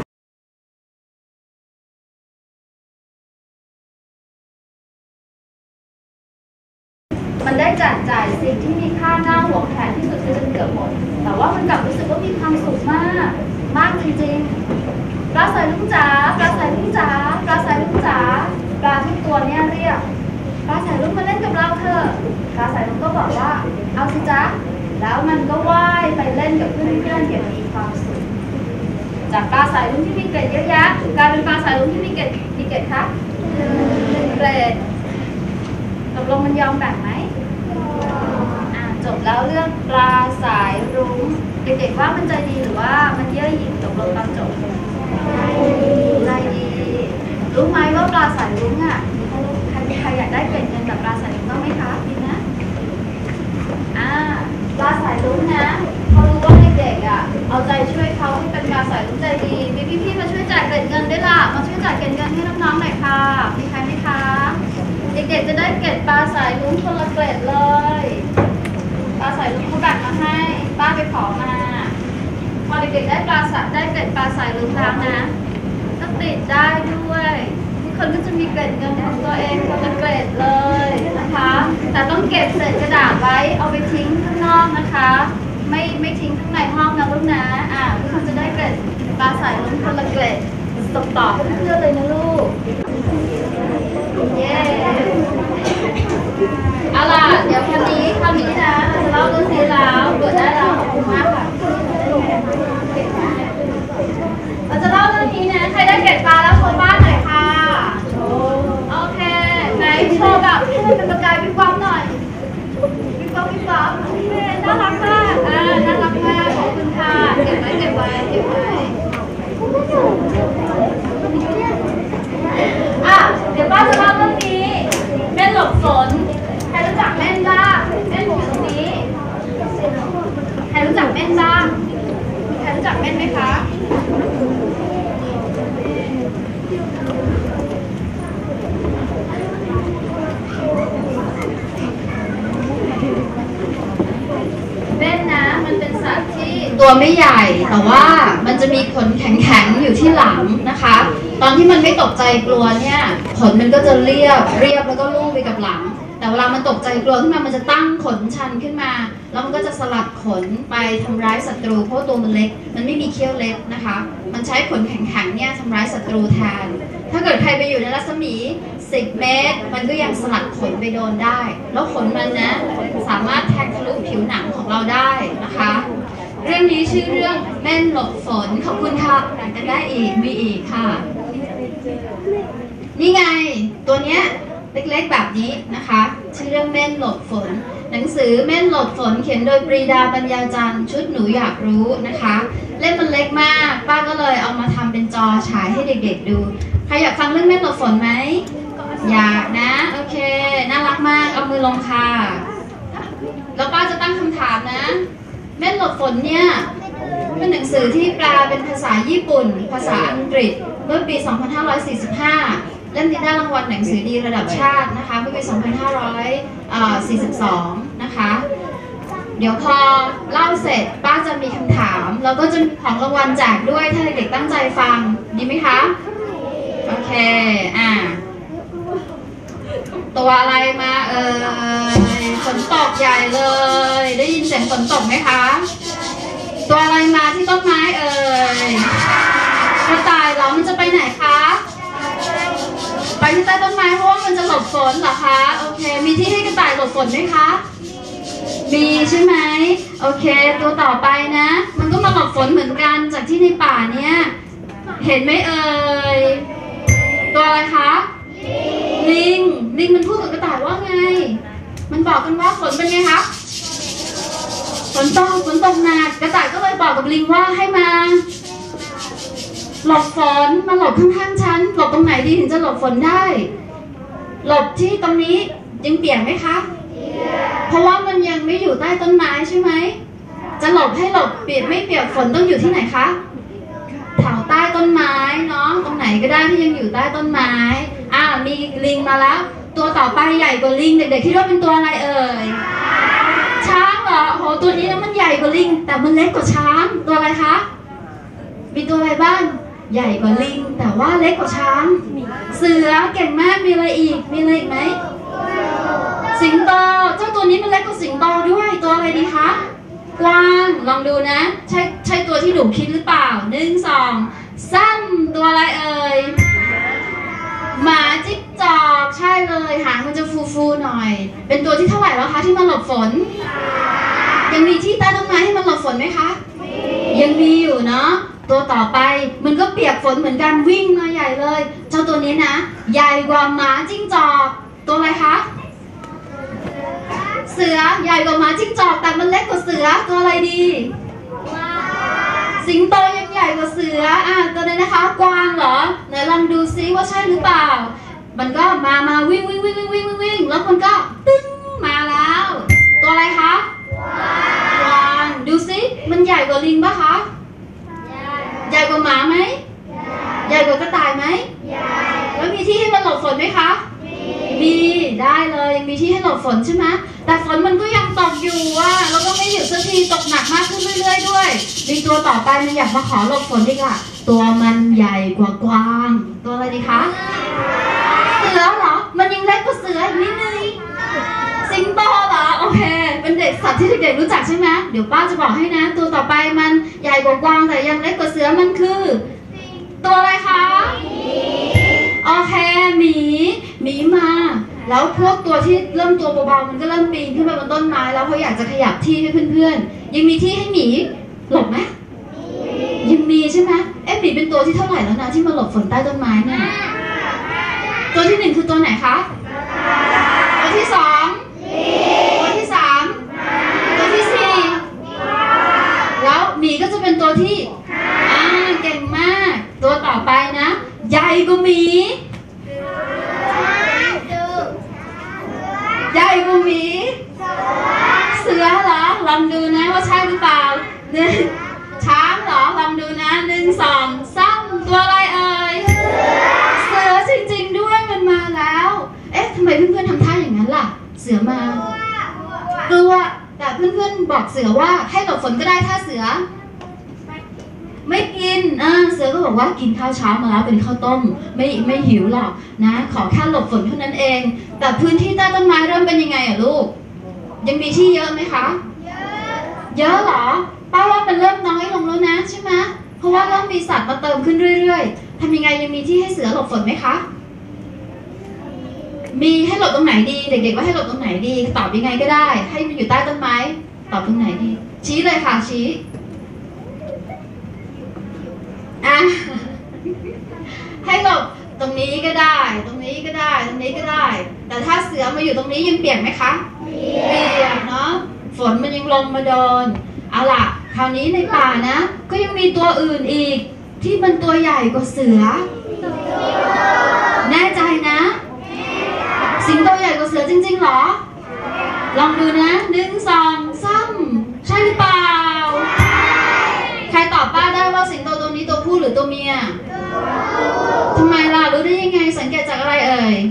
มันได้จัดจ่ายสิ่งที่มีค่าหน้าหัวแขนที่สุดไปจนเกือบหมดแต่ว่ามันกลับรู้สึกว่ามีความสุขมากจริงๆปลาสายรุ้งจ๋าปลาสายรุ้งจ๋าปลาสายรุ้งจ๋าปลาทุกตัวเนี่ยเรียกปลาสายรุ้งมาเล่นกับเราเถอะปลาสายรุ้งก็บอกว่าเอาสิจ๊ะแล้วมันก็ว่ายไปเล่นกับเพื่อนๆอย่างมีความสุขจากปลาสายรุ้งที่มีเกล็ดเยอะแยะกลายเป็นปลาสายรุ้งที่มีเกล็ดคะ1 เกล็ดตกลงมันยอมแบ่งไหมจบแล้วเรื่องปลาสายรุ้งเด็กๆว่ามันใจดีหรือว่ามันเย่อหยิ่งตกลงตอนจบใจดีรู้ไหมว่าปลาสายรุ้งอ่ะใครอยากได้เกล็ดเงินกับปลาสายรุ้งบ้างไหมคะดีนะปลาสายรุ้งนะเขารู้ว่าเด็กๆอ่ะเอาใจช่วยเขาให้เป็นปลาสายรุ้งใจดีมีพี่ๆมาช่วยจ่ายเกล็ดเงินได้ล่ะมาช่วยจ่ายเกล็ดเงินให้น้องๆหน่อยค่ะมีใครไหมคะเด็กๆจะได้เกล็ดปลาสายรุ้งคนละเกล็ดเลยไปลาสายลุงเขาแบ่งมาให้ป้าไปขอมาพอเด็กๆได้ปลาสายได้เกล็ดปลาสายลุงแล้วนะก็ติดได้ด้วยทุกคนก็จะมีเกล็ดเงินของตัวเองคนละเกล็ดเลยนะคะแต่ต้องเก็บเศษกระดาษไว้เอาไปทิ้งข้างนอกนะคะไม่ทิ้งข้างในห้องนะลูกนะทุกคนจะได้เกล็ดปลาสายลุงคนละเกล็ดส่งต่อให้เพื่อนๆเลยนะลูกเย้เอาล่ะเดี๋ยวคราวนี้นะเราจะเล่าเรื่องนี้แล้วเปิดได้แล้วขอบคุณมากค่ะเราจะเล่าเรื่องนี้นะใครได้เกล็ดปลาแล้วโชว์บ้านหน่อยค่ะโอเคไหนโชว์แบบให้มันเป็นประกายวิบวับหน่อยวิบวับวิบวับโอเคน่ารักมากน่ารักมากขอบคุณค่ะเก็บไว้เดี๋ยวป้าจะเล่าเรื่องนี้แม่นหลบฝนใครรู้จักแม่นบ้างแม่นอยู่ตรงนี้ใครรู้จักแม่นบ้างใครรู้จักแม่นไหมคะแม่นนะมันเป็นสัตว์ที่ตัวไม่ใหญ่แต่ว่ามันจะมีขนแข็งๆอยู่ที่หลังนะคะตอนที่มันไม่ตกใจกลัวเนี่ยขนมันก็จะเรียบแล้วก็ลุ่งไปกับหลังแต่เวลามันตกใจกลัวขึ้นมามันจะตั้งขนชันขึ้นมาแล้วมันก็จะสลัดขนไปทำร้ายศัตรูเพราะตัวมันเล็กมันไม่มีเขี้ยวเล็บนะคะมันใช้ขนแข็งๆเนี่ยทำร้ายศัตรูแทนถ้าเกิดใครไปอยู่ในรัศมี10 เมตรมันก็ยังสลัดขนไปโดนได้แล้วขนมันนะสามารถแทงทะลุผิวหนังของเราได้นะคะเรื่องนี้ชื่อเรื่องแม่นหลบฝนขอบคุณค่ะแต่งกันได้อีกมีอีกค่ะนี่ไงตัวเนี้ยเล็กๆแบบนี้นะคะชื่อเรื่องแม่นหลบฝนหนังสือแม่นหลบฝนเขียนโดยปรีดาปัญญาจันทร์ชุดหนูอยากรู้นะคะเล่มมันเล็กมากป้าก็เลยเอามาทำเป็นจอฉายให้เด็กๆดูใครอยากฟังเรื่องแม่นหลบฝนไหมอยากนะโอเคน่ารักมากเอามือลงค่ะแล้วป้าจะตั้งคำถามนะแม่นหลบฝนเนี่ยเป็นหนังสือที่แปลเป็นภาษาญี่ปุ่นภาษาอังกฤษเมื่อปี 2545 เล่มนี้ได้รางวัลหนังสือดีระดับชาตินะคะเมื่อปี 2542 นะคะเดี๋ยวพอเล่าเสร็จป้าจะมีคำถามแล้วก็จะมีของรางวัลแจกด้วยถ้าเด็กๆตั้งใจฟังดีไหมคะโอเคตัวอะไรมาฝนตกใหญ่เลยได้ยินเสียงฝนตกไหมคะตัวอะไรมาที่ต้นไม้กระต่ายเหรอมันจะไปไหนคะไปที่ใต้ต้นไม้เพราะว่ามันจะหลบฝนเหรอคะโอเคมีที่ให้กระต่ายหลบฝนไหมคะมีใช่ไหมโอเคตัวต่อไปนะมันก็มาหลบฝนเหมือนกันจากที่ในป่าเนี้ยเห็นไหมตัวอะไรคะลิงมันพูดกับกระต่ายว่าไงมันบอกกันว่าฝนเป็นไงคะฝนตกหนักกระต่ายก็เลยบอกกับลิงว่าให้มาหลบฝนมาหลบข้างๆฉันหลบตรงไหนดีถึงจะหลบฝนได้หลบที่ตรงนี้ยังเปียกไหมคะเพราะว่ามันยังไม่อยู่ใต้ต้นไม้ใช่ไหมจะหลบให้หลบเปียกไม่เปียกฝนต้องอยู่ที่ไหนคะแถวใต้ต้นไม้เนาะตรงไหนก็ได้ที่ยังอยู่ใต้ต้นไม้มีลิงมาแล้วตัวต่อไปใหญ่กว่าลิงเด็กๆคิดว่าเป็นตัวอะไรช้างเหรอโหตัวนี้นะมันใหญ่กว่าลิงแต่มันเล็กกว่าช้างตัวอะไรคะมีตัวอะไรบ้างใหญ่กว่าลิงแต่ว่าเล็กกว่าช้างเสือเก่งมากมีอะไรอีกไหมสิงโตเจ้าตัวนี้มันเล็กกว่าสิงโตด้วยตัวอะไรดีคะกวางลองดูนะใช่ตัวที่หนูคิดหรือเปล่า1 2 3ตัวอะไรหมาจิ๊กจอกใช่เลยหางมันจะฟูๆหน่อยเป็นตัวที่เท่าไหร่แล้วคะที่มาหลบฝนยังมีที่ใต้ต้นไม้ให้มันหลบฝนไหมคะยังมีอยู่เนาะตัวต่อไปมันก็เปียกฝนเหมือนกันวิ่งมาใหญ่เลยเจ้าตัวนี้นะใหญ่กว่าหมาจิ้งจอกตัวอะไรคะเสือใหญ่กว่าหมาจิ้งจอกแต่มันเล็กกว่าเสือตัวอะไรดีสิงโตยังใหญ่กว่าเสือตัวนี้นะคะกวางเหรอไหนลองดูซิว่าใช่หรือเปล่ามันก็มาวิ่งแล้วมันก็ตึ้งมาแล้วตัวอะไรคะกวางดูซิมันใหญ่กว่าลิงป่ะคะใหญ่กว่าหมาไหมใหญ่กว่ากระต่ายไหมแล้วมีที่ให้มันหลบฝนไหมคะมีได้เลยยังมีที่ให้หลบฝนใช่ไหมแต่ฝนมันก็ยังตกอยู่ว่าแล้วก็ไม่หยุดสักทีตกหนักมากขึ้นเรื่อยๆด้วยมีตัวต่อไปมันอยากมาขอหลบฝนดีกว่าตัวมันใหญ่กว่ากวางตัวอะไรดีคะเสือเหรอมันยังเล็กกว่าเสืออีกนิดนึงสิงโตเหรอโอเคเป็นเด็กสัตว์ที่เด็กๆรู้จักใช่ไหมเดี๋ยวป้าจะบอกให้นะตัวต่อไปมันใหญ่กว่ากวางแต่ยังเล็กกว่าเสือมันคือตัวอะไรคะโอเคหมีมาแล้วพวกตัวที่เริ่มตัวเบาๆมันก็เริ่มปีนขึ้นไปบนต้นไม้แล้วเขาอยากจะขยับที่ให้เพื่อนๆยังมีที่ให้หมีหลบไหมยังมีใช่ไหมหมีเป็นตัวที่เท่าไหร่แล้วนะที่มาหลบฝนใต้ต้นไม้เนี่ยตัวที่1คือตัวไหนคะตัวที่2ตัวที่3ตัวที่4แล้วหมีก็จะเป็นตัวที่เก่งมากตัวต่อไปนะใหญ่กว่าหมีใหญ่กว่าหมีเสือเหรอลองดูนะว่าใช่หรือเปล่าช้างเหรอลองดูนะ1 2 3ตัวอะไรเอ่ยเสือจริงๆด้วยมันมาแล้วทำไมเพื่อนๆทำท่าอย่างนั้นล่ะเสือมากลัวแต่เพื่อนๆบอกเสือว่าให้หลบฝนก็ได้ถ้าเสือไม่กินเสือก็บอกว่ากินข้าวเช้ามาแล้วเป็นข้าวต้มไม่หิวหรอกนะขอแค่หลบฝนเท่านั้นเองแต่พื้นที่ใต้ต้นไม้เริ่มเป็นยังไงอะลูกยังมีที่เยอะไหมคะเยอะเหรอป้าว่ามันเริ่มน้อยลงแล้วนะใช่ไหมเพราะว่าเริ่มมีสัตว์มาเติมขึ้นเรื่อยๆทำยังไงยังมีที่ให้เสือหลบฝนไหมคะมีให้หลบตรงไหนดีเด็กๆว่าให้หลบตรงไหนดีตอบยังไงก็ได้ให้มันอยู่ใต้ต้นไม้ตอบตรงไหนดีชี้เลยค่ะชี้ให้หลบตรงนี้ก็ได้ตรงนี้ก็ได้ตรงนี้ก็ได้แต่ถ้าเสือมาอยู่ตรงนี้ยังเปียกไหมคะเปียกเนาะฝนมันยังลงมาโดนเอาล่ะคราวนี้ในป่านะก็ยังมีตัวอื่นอีกที่มันตัวใหญ่กว่าเสือแน่ใจนะสิงโตใหญ่กว่าเสือจริงๆหรอลองดูนะ1 2 3ใช่หรือเปล่าใครตอบป้าได้ว่าสิงโตตัวนี้ตัวผู้หรือตัวเมียทำไมล่ะรู้ได้ยังไงสังเกตจากอะไรเอ่ย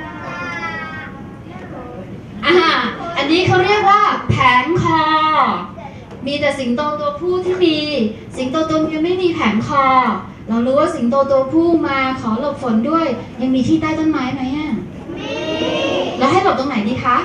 อันนี้เขาเรียกว่าแผงคอมีแต่สิงโตตัวผู้ที่มีสิงโตตัวเมียไม่มีแผงคอเรารู้ว่าสิงโตตัวผู้มาขอหลบฝนด้วยยังมีที่ใต้ต้นไม้ไหมมีแล้วให้หลบตรงไหนดีคะ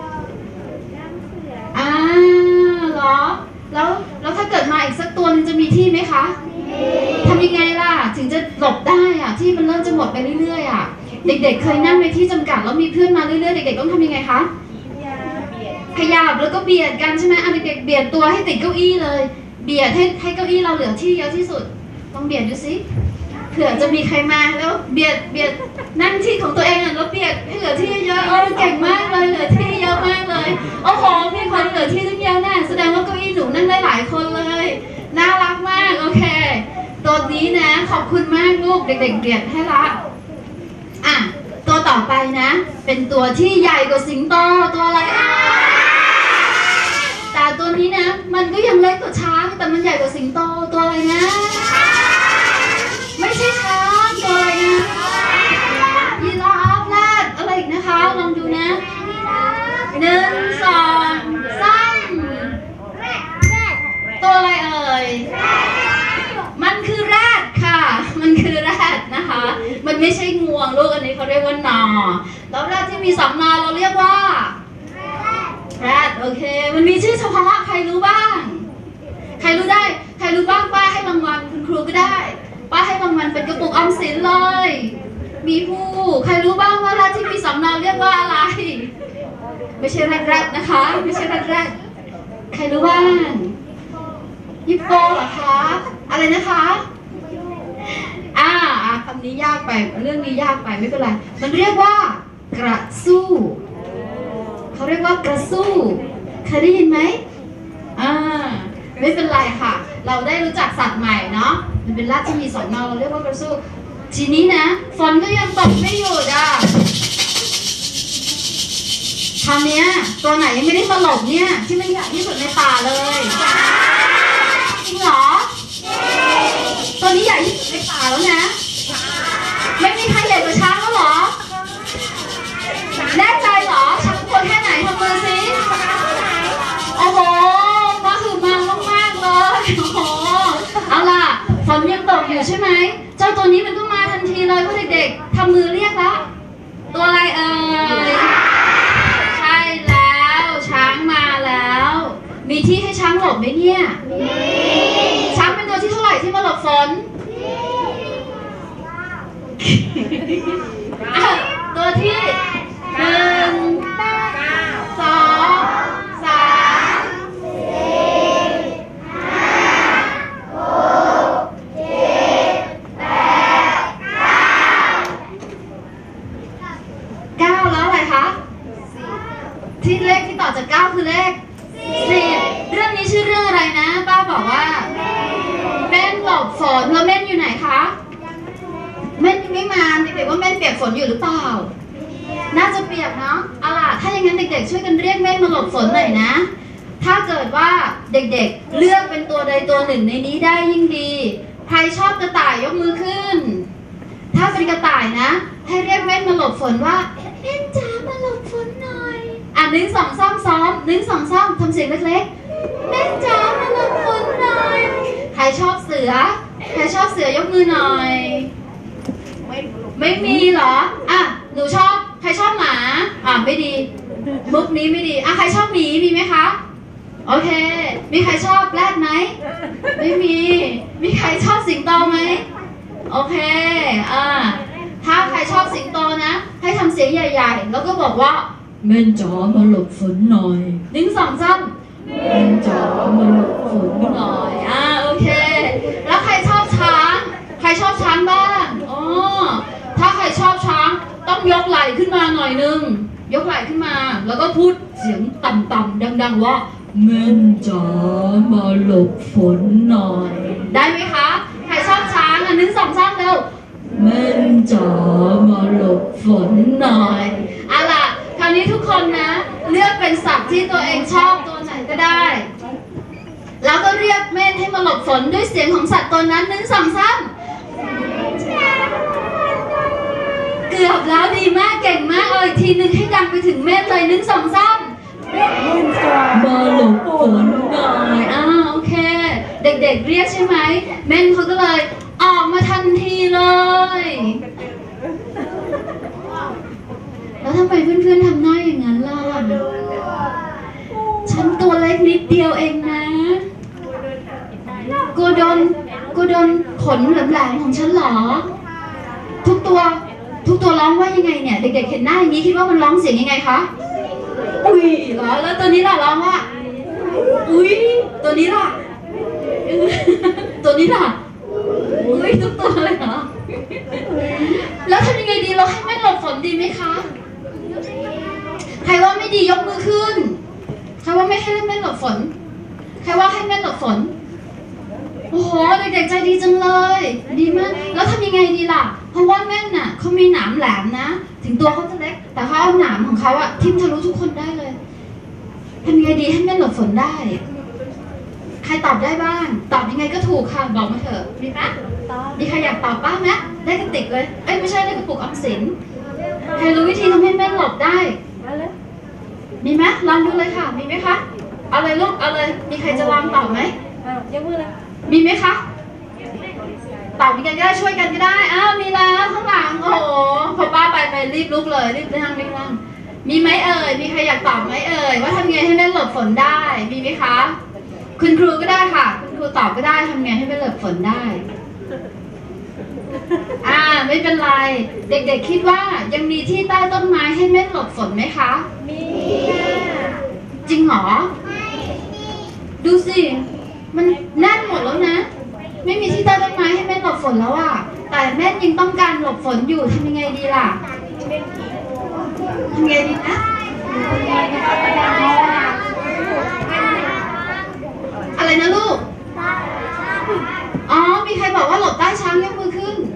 เหรอแล้วถ้าเกิดมาอีกสักตัวนึงจะมีที่ไหมคะทำยังไงล่ะถึงจะหลบได้ที่มันเริ่มจะหมดไปเรื่อยๆเด็กๆเคยนั่งในที่จำกัดแล้วมีเพื่อนมาเรื่อยๆเด็กๆต้องทำยังไงคะขยับแล้วก็เบียดกันใช่ไหมเด็กๆเบียดตัวให้ติดเก้าอี้เลยเบียดให้เก้าอี้เราเหลือที่เยอะที่สุดต้องเบียดดูสิเผื่อจะมีใครมาแล้วเบียดนั่งที่ของตัวเองแล้วเบียดให้เหลือที่เยอะเก่งมากเลยเหลือที่เยอะมากเลยโอ้โหมีคนเหลือที่ตั้งเยอะแน่แสดงว่าเก้าอี้หนูนั่งได้หลายคนเลยน่ารักมากโอเคตัวนี้นะขอบคุณมากลูกเด็กๆเบียดให้ละตัวต่อไปนะเป็นตัวที่ใหญ่กว่าสิงโตตัวอะไรแต่ตัวนี้นะมันก็ยังเล็กกว่าช้างแต่มันใหญ่กว่าสิงโตตัวอะไรนะไม่ใช่ช้างตัวอะไรนะยีราฟแรดอะไรอีกนะคะลองดูนะ1 2 3ตัวอะไรเอ่ยมันคือแรดค่ะมันคือแรดนะคะมันไม่ใช่งวงลูกอันนี้เขาเรียกว่านอแล้วแรดที่มี2 นอเราเรียกว่าแรดโอเคมันมีชื่อเฉพาะใครรู้บ้างใครรู้ได้ใครรู้บ้างป้าให้รางวัลคุณครูก็ได้ป้าให้รางวัลเป็นกระปุกออมสินเลยมีผู้ใครรู้บ้างว่าแรดที่มี2 นอเรียกว่าอะไรไม่ใช่แรดนะคะไม่ใช่แรดใครรู้บ้างฮิปโปเหรอคะอะไรนะคะคำนี้ยากไปเรื่องนี้ยากไปไม่เป็นไรมันเรียกว่ากระสู้เขาเรียกว่ากระสู้เคยได้ยินไหมไม่เป็นไรค่ะเราได้รู้จักสัตว์ใหม่เนาะมันเป็นแรดที่มี2 นอเราเรียกว่ากระสู้ทีนี้นะฝนก็ยังตกไม่หยุดคราวนี้ตัวไหนยังไม่ได้มาหลบเนี่ยที่มันใหญ่ที่สุดในป่าเลยจริงเหรอตัวนี้ใหญ่ที่สุดในป่าแล้วนะไม่มีใครใหญ่กว่าช้างแล้วเหรอแน่ใจเหรอช้างตัวแค่ไหนทำมือซินยังตกอยู่ใช่ไหมเจ้าตัวนี้มันก็มาทันทีเลยเพราะเด็กๆทำมือเรียกละตัวอะไรเอ่ยใช่แล้วช้างมาแล้วมีที่ให้ช้างหลบไหมเนี่ยช้างเป็นตัวที่เท่าไหร่ที่มาหลบฝนตัวที่1 2 3 9แล้วอะไรคะที่เลขที่ต่อจาก9คือเลข10เรื่องนี้ชื่อเรื่องอะไรนะป้าบอกว่าเม่นหลบฝนแล้วเม่นอยู่ไหนคะเม่นยังไม่มาเด็กๆว่าเม่นเปียกฝนอยู่หรือเปล่าน่าจะเปียกเนาะเอาล่ะถ้าอย่างนั้นเด็กๆช่วยกันเรียกเม่นมาหลบฝนหน่อยนะถ้าเกิดว่าเด็กๆเลือกเป็นตัวใดตัวหนึ่งในนี้ได้ยิ่งดีใครชอบกระต่ายยกมือขึ้นถ้าเป็นกระต่ายนะให้เรียกเม่นมาหลบฝนว่าเม่นจ๋ามาหลบฝนหน่อย1 2 3ซ้อม1 2 3ทำเสียงเล็กๆเม่นจ๋ามาหลบฝนหน่อยใครชอบเสือยกมือหน่อยไม่มีเหรอหนูชอบใครชอบหมาไม่ดีมุกนี้ไม่ดีใครชอบหมีมีไหมคะโอเคมีใครชอบแรดไหมไม่มีใครชอบสิงโตไหมโอเคถ้าใครชอบสิงโตนะให้ทำเสียงใหญ่ๆแล้วก็บอกว่าเม่นจ๋ามาหลบฝนหน่อย1 2 3เม่นจ๋ามาหลบฝนหน่อยโอเคแล้วใครชอบช้างบ้างถ้าใครชอบช้างต้องยกไหล่ขึ้นมาหน่อยนึงยกไหล่ขึ้นมาแล้วก็พูดเสียงต่ำๆดังๆว่าเม่นจ๋ามาหลบฝนหน่อยได้ไหมคะใครชอบช้าง1 2 3เร็วเม่นจ๋ามาหลบฝนหน่อยล่ะคราวนี้ทุกคนนะเลือกเป็นสัตว์ที่ตัวเองชอบตัวไหนก็ได้แล้วก็เรียกเม่นให้มาหลบฝนด้วยเสียงของสัตว์ตัวนั้น1 2 3เกือบแล้วดีมากเก่งมากอีกทีนึงให้ดังไปถึงเม่นเลย1 2 3มาหลบฝนหน่อยโอเคเด็กๆเรียกใช่ไหมเม่นเขาก็เลยออกมาทันทีเลยแล้วทำไมเพื่อนๆทำหน้าอย่างนั้นล่ะฉันตัวเล็กนิดเดียวเองนะกลัวโดนขนแหลมๆของฉันเหรอทุกตัวร้องว่ายังไงเนี่ยเด็กๆเห็นหน้าอย่างนี้คิดว่ามันร้องเสียงยังไงคะอุ้ยเหรอแล้วตัวนี้ล่ะร้องว่าอุ้ยตัวนี้ล่ะอุ้ยทุกตัวเลยเหรอแล้วทำยังไงดีเราให้แม่หลบฝนดีไหมคะใครว่าไม่ดียกมือขึ้นใครว่าไม่ให้แม่หลบฝนใครว่าให้แม่หลบฝนโอ้โหเด็กๆใจดีจังเลยดีมากแล้วทำยังไงดีล่ะเพราะว่าแม่น่ะเขามีหนามแหลมนะถึงตัวเขาจะเล็กแต่เขาเอาหนามของเขาทิ่มทะลุทุกคนได้เลยทำยังไงดีให้แม่หลบฝนได้ใครตอบได้บ้างตอบยังไงก็ถูกค่ะบอกมาเถอะมีไหมมีใครอยากตอบบ้างไหมได้กระติกเลยไม่ใช่ได้กระปุกออมสินใครรู้วิธีทำให้แม่หลบได้มีไหมลองดูเลยค่ะมีไหมคะเอาเลยลูกเอาเลยมีใครจะลองตอบไหมยกมือเลยมีไหมคะตอบยังไงก็ได้ช่วยกันก็ได้มีแล้วข้างหลังโอ้โหพอป้าไปรีบลุกเลยรีบนั่งมีไหมเอ่ยมีใครอยากตอบไหมเอ่ยว่าทำไงให้แม่หลบฝนได้มีไหมคะคุณครูก็ได้ค่ะคุณครูตอบก็ได้ทำไงให้แม่หลบฝนได้ไม่เป็นไรเด็กๆคิดว่ายังมีที่ใต้ต้นไม้ให้แม่หลบฝนไหมคะมีจริงเหรอดูสิมันแน่นหมดแล้วนะไม่มีที่ใต้ต้นไม้ให้แม่หลบฝนแล้วแต่แม่ยังต้องการหลบฝนอยู่ทำยังไงดีล่ะทำยังไงดีนะอะไรนะลูกมีใครบอกว่าหลบใต้ช้างยกมือขึ้น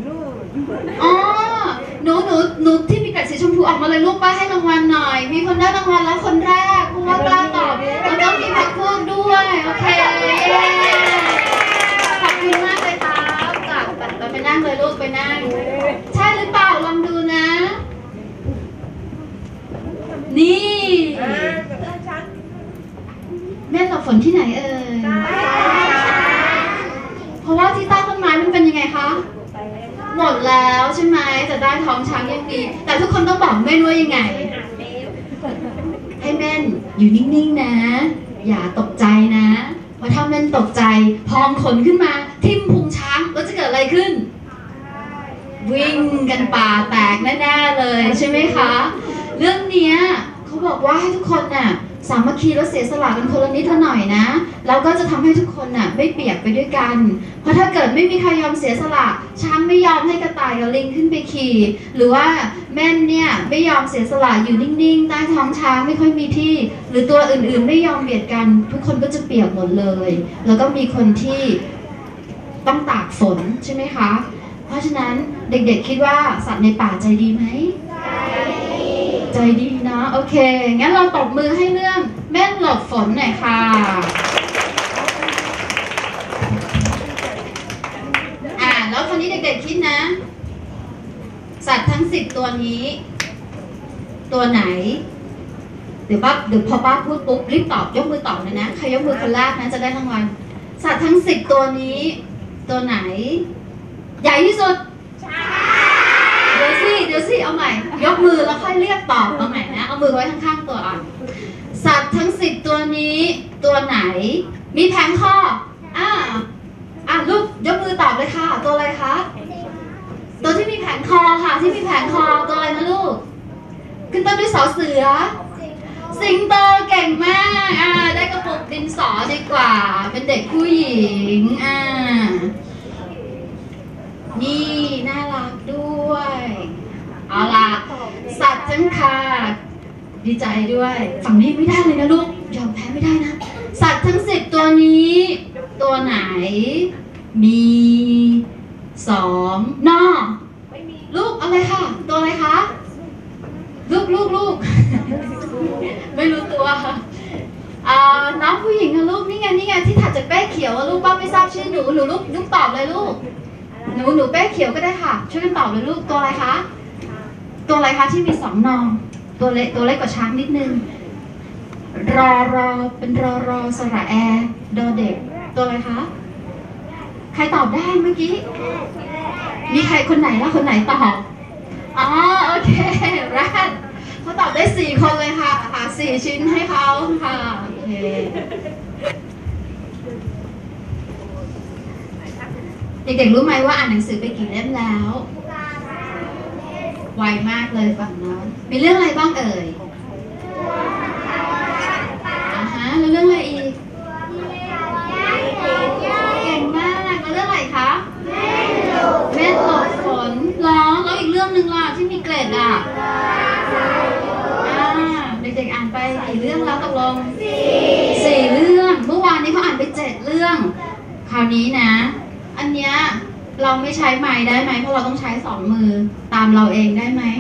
หนูที่มีกระดาษสีชมพูออกมาเลยลูกป้าให้รางวัลหน่อยมีคนได้รางวัลแล้วคนแรกเพราะว่ากล้าตอบแล้วก็มีพักพวกด้วยโอเคขอบคุณมากเลยครับไปนั่งเลยลูกไปนั่งใช่หรือเปล่าลองดูนะนี่แม่หลบฝนที่ไหนเอ่ยเพราะว่าที่ใต้ต้นไม้มันเป็นองช้างยังมีแต่ทุกคนต้องบอกแม่นว่ายังไงให้แม่นอยู่นิ่งๆนะอย่าตกใจนะเพราะถ้าแม่นตกใจพองขนขึ้นมาทิ่มพุงช้างแล้วจะเกิดอะไรขึ้นวิ่งกันป่าแตกแน่ๆเลยใช่ไหมคะเรื่องนี้เขาบอกว่าให้ทุกคนน่ะสามัคคีและเสียสละกันคนละนิดละหน่อยนะแล้วก็จะทำให้ทุกคนน่ะไม่เปียกไปด้วยกันเพราะถ้าเกิดไม่มีใครยอมเสียสละช้างไม่ยอมให้กระต่ายกับลิงขึ้นไปขี่หรือว่าแม่นเนี่ยไม่ยอมเสียสละอยู่นิ่งๆใต้ท้องช้างไม่ค่อยมีที่หรือตัวอื่นๆไม่ยอมเบียดกันทุกคนก็จะเปียกหมดเลยแล้วก็มีคนที่ต้องตากฝนใช่ไหมคะเพราะฉะนั้นเด็กๆคิดว่าสัตว์ในป่าใจดีไหมใจดีนะโอเคงั้นเราตบมือให้เรื่องแม่นหลบฝนหน่อยค่ะแล้วคราวนี้เด็กๆคิดนะสัตว์ทั้ง10ตัวนี้ตัวไหนเดี๋ยวพอป้าพูดปุ๊บรีบตอบยกมือตอบเลยนะใครยกมือคนแรกนะจะได้รางวัลสัตว์ทั้ง10ตัวนี้ตัวไหนใหญ่ที่สุดเดี๋ยวสิเอาใหม่ยกมือแล้วค่อยเรียกตอบเอาใหม่นะเอามือไว้ข้างๆตัวอ่อนสัตว์ทั้ง10ตัวนี้ตัวไหนมีแผงคอลูกยกมือตอบเลยค่ะตัวอะไรคะตัวที่มีแผงคอค่ะที่มีแผงคอตัวอะไรนะลูกขึ้นต้นด้วยสอเสือสิงโตเก่งมากได้กระปุกดินสอดีกว่าเป็นเด็กผู้หญิงนี่น่ารักด้วยเอาล่ะสัตว์จังค่ะดีใจด้วยฝั่งนี้ไม่ได้เลยนะลูกยอมแพ้ไม่ได้นะสัตว์ทั้ง10ตัวนี้ตัวไหนมี2นอลูกอะไรค่ะตัวอะไรคะลูก ไม่รู้ตัวน้องผู้หญิงนะลูกนี่ไงที่ถัดจากแป้เขียวลูกป้าไม่ทราบชื่อหนูลูกตอบเลยลูกหนูแป้เขียวก็ได้ค่ะช่วยกันตอบเลยลูกตัวอะไรคะที่มี2นอตัวเล็กกว่าช้างนิดนึงรอเป็นรอสระแอดอเด็กตัวอะไรคะใครตอบได้เมื่อกี้มีใครคนไหนแล้วคนไหนตอบโอเคแรดเขาตอบได้4คนเลยค่ะ4ชิ้นให้เขาค่ะโอเคเด็กๆรู้ไหมว่าอ่านหนังสือไปกี่เล่มแล้วไวมากเลยฝั่งนั้นมีเรื่องอะไรบ้างเอ่ยแล้วเรื่องอะไรอีกเก่งมากแล้วเรื่องอะไรคะแม่นหลบฝนแล้วอีกเรื่องหนึ่งล่ะที่มีเกรดเด็กๆอ่านไปกี่เรื่องแล้วตกลง4เรื่องเมื่อวานนี้เขาอ่านไป7เรื่องคราวนี้นะอันเนี้ยเราไม่ใช้ไม้ได้ไหมเพราะเราต้องใช้2มือตามเราเองได้ไหม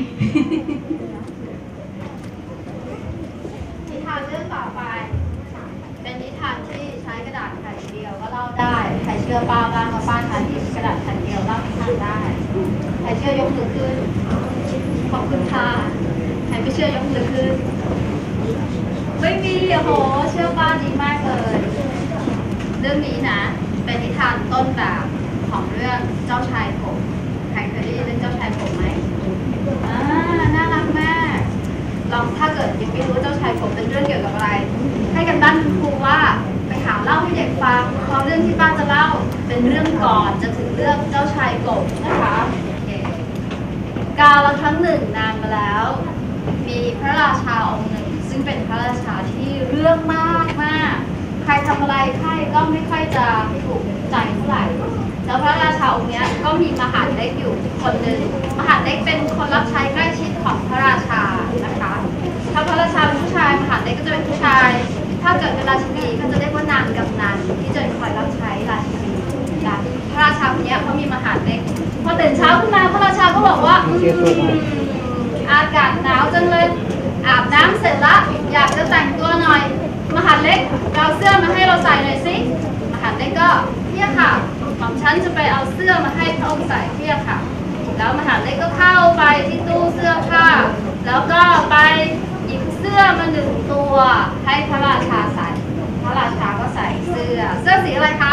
นิทานเรื่องต่อไปเป็นนิทานที่ใช้กระดาษแผ่นเดียวก็เล่าได้ใครเชื่อป้าบ้างว่าป้าใช้กระดาษแผ่นเดียวเล่านิทานได้ใครเชื่อยกมือขึ้นขอบคุณค่ะใครไม่เชื่อยกมือขึ้นไม่มีโหเชื่อป้าดีมากเลยเรื่องนี้นะเป็นนิทานต้นแบบของเรื่องเจ้าชายกบใครเคยได้ยินเรื่องเจ้าชายกบไหมน่ารักมากลองถ้าเกิดยังไม่รู้เจ้าชายกบเป็นเรื่องเกี่ยวกับอะไรให้กันบ้านคุณครูว่าไปหาเล่าให้เด็กฟังเพราะเรื่องที่ป้าจะเล่าเป็นเรื่องก่อนจะถึงเรื่องเจ้าชายกบนะคะกาลครั้งหนึ่งนานมาแล้วมีพระราชาองค์หนึ่งซึ่งเป็นพระราชาที่เรื่องมากใครทำอะไรใครก็ไม่ค่อยจะถูกใจเท่าไหร่แล้วพระราชาองค์นี้ก็มีมหาดเล็กอยู่คนหนึ่งมหาดเล็กเป็นคนรับใช้ใกล้ชิดของพระราชานะคะถ้าพระราชาเป็นผู้ชายมหาดเล็กก็จะเป็นผู้ชายถ้าเกิดเป็นราชินีก็จะเรียกว่านางกำนันที่จะคอยรับใช้ราชินีพระราชาคนนี้เขามีมหาดเล็กพอตื่นเช้าขึ้นมาพระราชาก็บอกว่าอากาศหนาวจังเลยอาบน้ำเสร็จละอยากจะแต่งตัวหน่อยมหาดเล็กเอาเสื้อมาให้เราใส่หน่อยสิมหาดเล็กก็เนี่ยค่ะของฉันจะไปเอาเสื้อมาให้พระองค์ใส่เนี่ยค่ะแล้วมหาดเล็กก็เข้าไปที่ตู้เสื้อผ้าแล้วก็ไปหยิบเสื้อมา1ตัวให้พระราชาใส่พระราชาก็ใส่เสื้อสีอะไรคะ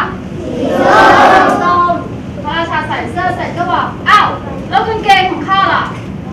ส้มพระราชาใส่เสื้อเสร็จก็บอกอ้าวแล้วกางเกงของข้าล่ะ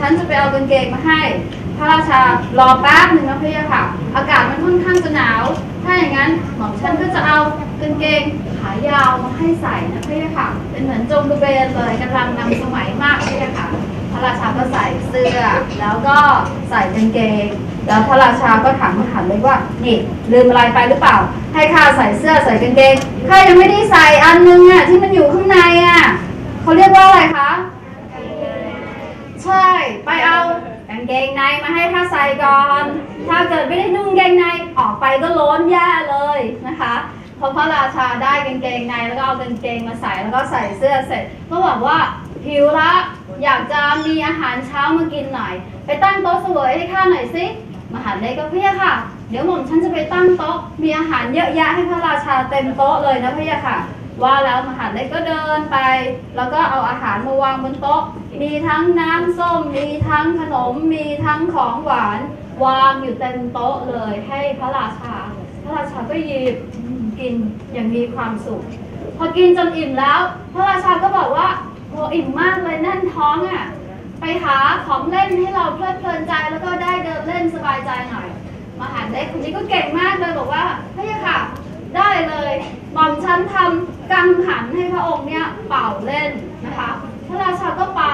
นจะไปเอากางเกงมาให้พระราชารอแป๊บหนึ่งนะพี่ค่ะอากาศมันค่อนข้างจะหนาวถ้าอย่างนั้นหม่อมฉันก็จะเอากางเกงขายาวมาให้ใส่นะพี่ค่ะเป็นเหมือนจงกระเบนเลยกำลังนำสมัยมากพี่ค่ะพระราชาก็ใส่เสื้อแล้วก็ใส่กางเกงแล้วพระราชาก็ถามมหาดเล็กว่านี่ลืมอะไรไปหรือเปล่าให้ข้าใส่เสื้อใส่กางเกงข้ายังไม่ได้ใส่อันนึงอ่ะที่มันอยู่ข้างในอ่ะเขาเรียกว่าอะไรคะใช่ไปเอากางเกงในมาให้ข้าใส่ก่อนถ้าเกิดไม่ได้นุ่งกางเกงในออกไปก็โล้นแย่เลยนะคะพอพระราชาได้กางเกงในแล้วก็เอากางเกงมาใส่แล้วก็ใส่เสื้อเสร็จก็บอกว่าหิวละอยากจะมีอาหารเช้ามากินหน่อยไปตั้งโต๊ะเสวยให้ข้าหน่อยสิมหาดเล็กก็พี่ค่ะเดี๋ยวหม่อมฉันจะไปตั้งโต๊ะมีอาหารเยอะแยะให้พระราชาเต็มโต๊ะเลยนะพี่ค่ะว่าแล้วมหาดเล็กก็เดินไปแล้วก็เอาอาหารมาวางบนโต๊ะมีทั้งน้ำส้มมีทั้งขนมมีทั้งของหวานวางอยู่เต็มโต๊ะเลยให้พระราชาก็หยิบกินอย่างมีความสุขพอกินจนอิ่มแล้วพระราชาก็บอกว่าโหอิ่มมากเลยแน่นท้องอ่ะไปหาของเล่นให้เราเพลิดเพลินใจแล้วก็ได้เดินเล่นสบายใจหน่อยมหาดเล็กคนนี้ก็เก่งมากเลยบอกว่าพี่ค่ะได้เลยหม่อมฉันทำกังหันให้พระองค์เนี่ยเป่าเล่นนะคะพระราชาก็เป่า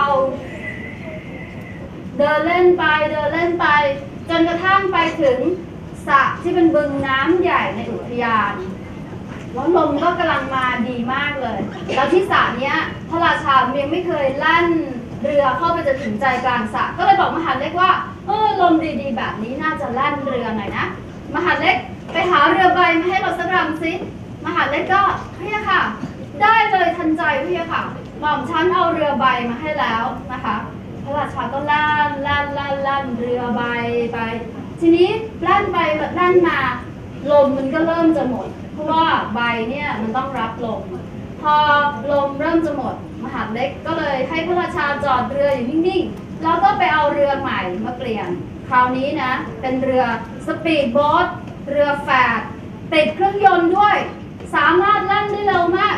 เดินเล่นไปจนกระทั่งไปถึงสระที่เป็นบึงน้ำใหญ่ในอุทยานแล้วลมก็กำลังมาดีมากเลยแล้วที่สระเนี้ยพระราชายังไม่เคยลั่นเรือเข้าไปจะถึงใจกลางสระก็เลยบอกมหาดเล็กว่าลมดีๆแบบนี้น่าจะลั่นเรือหน่อยนะมหาดเล็กไปหาเรือใบมาให้เราสักลำสิมหาดเล็กก็พี่ค่ะได้เลยทันใจพี่ค่ะหม่อมฉันเอาเรือใบมาให้แล้วนะคะพระราชาก็ลั่นเรือใบไปทีนี้ลั่นไปลั่นมาลมมันก็เริ่มจะหมดเพราะว่าใบเนี่ยมันต้องรับลมพอลมเริ่มจะหมดมหาดเล็กก็เลยให้พระราชาจอดเรืออยู่นิ่งๆแล้วก็ไปเอาเรือใหม่มาเปลี่ยนคราวนี้นะเป็นเรือสปีดโบ๊ทเรือแฝดติดเครื่องยนต์ด้วยสามารถลั่นได้เร็วมาก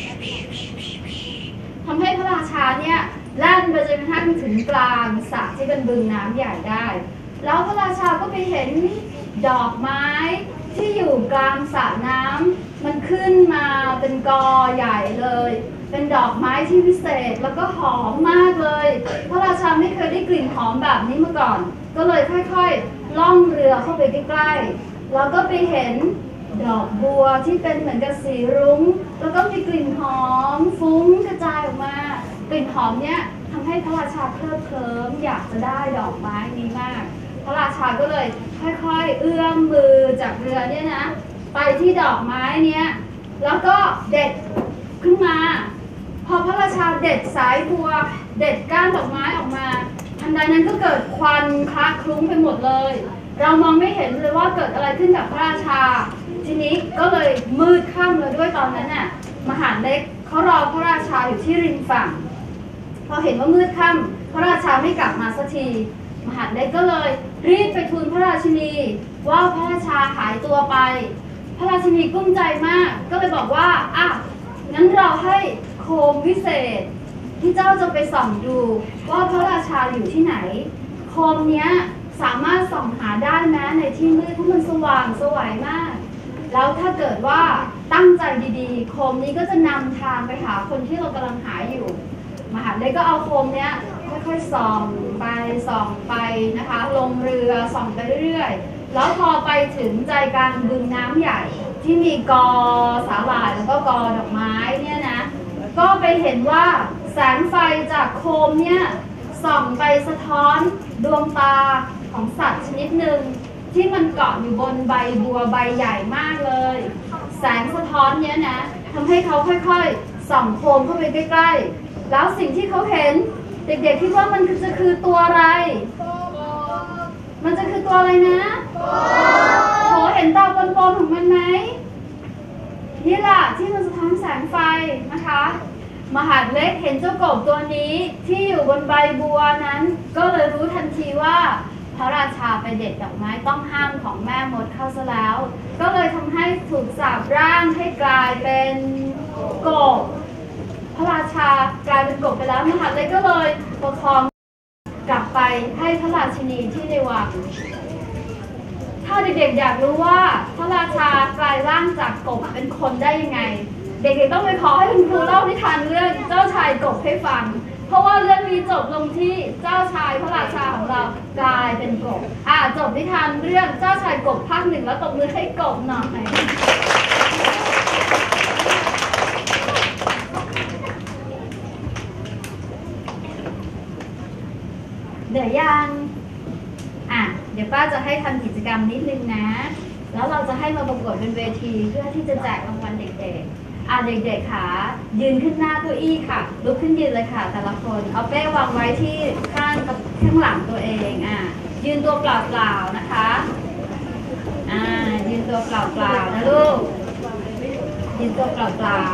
ทำให้พระราชาเนี่ยลั่นไปจนกระทั่งถึงกลางสระที่เป็นบึงน้ำใหญ่ได้แล้วพระราชาก็ไปเห็นดอกไม้ที่อยู่กลางสระน้ำมันขึ้นมาเป็นกอใหญ่เลยเป็นดอกไม้ที่พิเศษแล้วก็หอมมากเลยพระราชาไม่เคยได้กลิ่นหอมแบบนี้มาก่อนก็เลยค่อยๆล่องเรือเข้าไปใกล้ๆแล้วก็ไปเห็นดอกบัวที่เป็นเหมือนกับสีรุ้งแล้วก็มีกลิ่นหอมฟุ้งกระจายออกมากลิ่นหอมเนี้ยทำให้พระราชาเคลิบเคลิ้มอยากจะได้ดอกไม้นี้มากพระราชาก็เลยค่อยๆเอื้อมมือจากเรือเนี่ยนะไปที่ดอกไม้เนี้ยแล้วก็เด็ดขึ้นมาพอพระราชาเด็ดสายบัวเด็ดก้านดอกไม้ออกมาทันใดนั้นก็เกิดควันคละคลุ้งไปหมดเลยเรามองไม่เห็นเลยว่าเกิดอะไรขึ้นกับพระราชาทีนี้ก็เลยมืดค่ำเลยด้วยตอนนั้นน่ะมหาดเล็กเขารอพระราชาอยู่ที่ริมฝั่งพอเห็นว่ามืดค่ำพระราชาไม่กลับมาสักทีมหาดเล็กก็เลยรีบไปทูลพระราชินีว่าพระราชาหายตัวไปพระราชินีกุ้มใจมากก็เลยบอกว่างั้นเราให้โคมวิเศษที่เจ้าจะไปส่องดูว่าพระราชาอยู่ที่ไหนโคมเนี้ยสามารถส่องหาได้แม้ในที่มืดเพราะมันสว่างสวยมากแล้วถ้าเกิดว่าตั้งใจดีๆโคมนี้ก็จะนำทางไปหาคนที่เรากำลังหาอยู่มหาดเล็กก็เอาโคมเนี้ยค่อยๆส่องไปนะคะลงเรือส่องไปเรื่อยๆแล้วพอไปถึงใจกลางบึงน้ำใหญ่ที่มีกอสาหร่ายแล้วก็กอดอกไม้เนี่ยนะก็ไปเห็นว่าแสงไฟจากโคมเนี่ยส่องไปสะท้อนดวงตาของสัตว์ชนิดหนึ่งที่มันเกาะอยู่บนใบบัวใบใหญ่มากเลยแสงสะท้อนเนี้ยนะทำให้เขาค่อยๆส่องโคมเข้าไปใกล้ๆแล้วสิ่งที่เขาเห็นเด็กๆคิดว่ามันจะคือตัวอะไรมันจะคือตัวอะไรนะโหเห็นตาปนๆของมันไหมนี่แหละที่มันสะท้อนแสงไฟนะคะมหาดเล็กเห็นเจ้ากบตัวนี้ที่อยู่บนใบบัวนั้นก็เลยรู้ทันทีว่าพระราชาไปเด็ดดอกไม้ต้องห้ามของแม่มดเข้าซะแล้วก็เลยทำให้ถูกสาปร่างให้กลายเป็นกบพระราชากลายเป็นกบไปแล้วมหาดเล็กก็เลยประคองกลับไปให้พระราชินีที่ในวังถ้าเด็กๆอยากรู้ว่าพระราชากลายร่างจากกบเป็นคนได้ยังไงเด็กๆต้องไปขอให้คุณครูเล่านิทานเรื่องเจ้าชายกบให้ฟังเพราะว่าเรื่องนี้จบลงที่เจ้าชายพระราชาของเรากลายเป็นกบจบนิทานเรื่องเจ้าชายกบภาค 1แล้วตบมือให้กบหน่อยเดี๋ยวยังเดี๋ยวป้าจะให้ทำกิจกรรมนิดนึงนะแล้วเราจะให้มาประกวดเป็นเวทีเพื่อที่จะแจกรางวัลเด็กๆเด็กๆค่ะยืนขึ้นหน้าเก้าอี้ค่ะลุกขึ้นยืนเลยค่ะแต่ละคนเอาเป้วางไว้ที่ข้างหลังตัวเองยืนตัวเปล่าๆนะคะยืนตัวเปล่าๆนะลูกยืนตัวเปล่า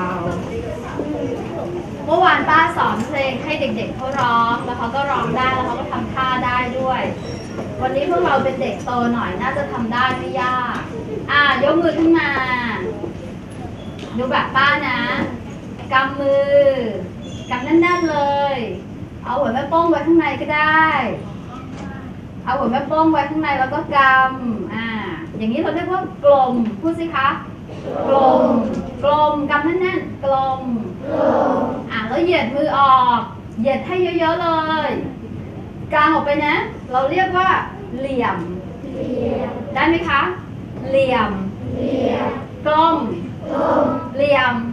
ๆเมื่อวานป้าสอนเพลงให้เด็กๆเขาร้องแล้วเขาก็ร้องได้แล้วเขาก็ทำท่าได้ด้วยวันนี้พวกเราเป็นเด็กโตหน่อยน่าจะทำได้ไม่ยากยกมือขึ้นมาดูแบบป้านะกำมือกำแน่นๆเลยเอาหัวแม่โป้งไว้ข้างในก็ได้เอาหัวแม่โป้งไว้ข้างในแล้วก็กำอย่างนี้เราเรียกว่ากลมพูดสิคะกลมกำแน่นๆกลมแล้วเหยียดมือออกเหยียดให้เยอะๆเลยกางออกไปนะเราเรียกว่าเหลี่ยมได้ไหมคะเหลี่ยมกลมเหลี่ยม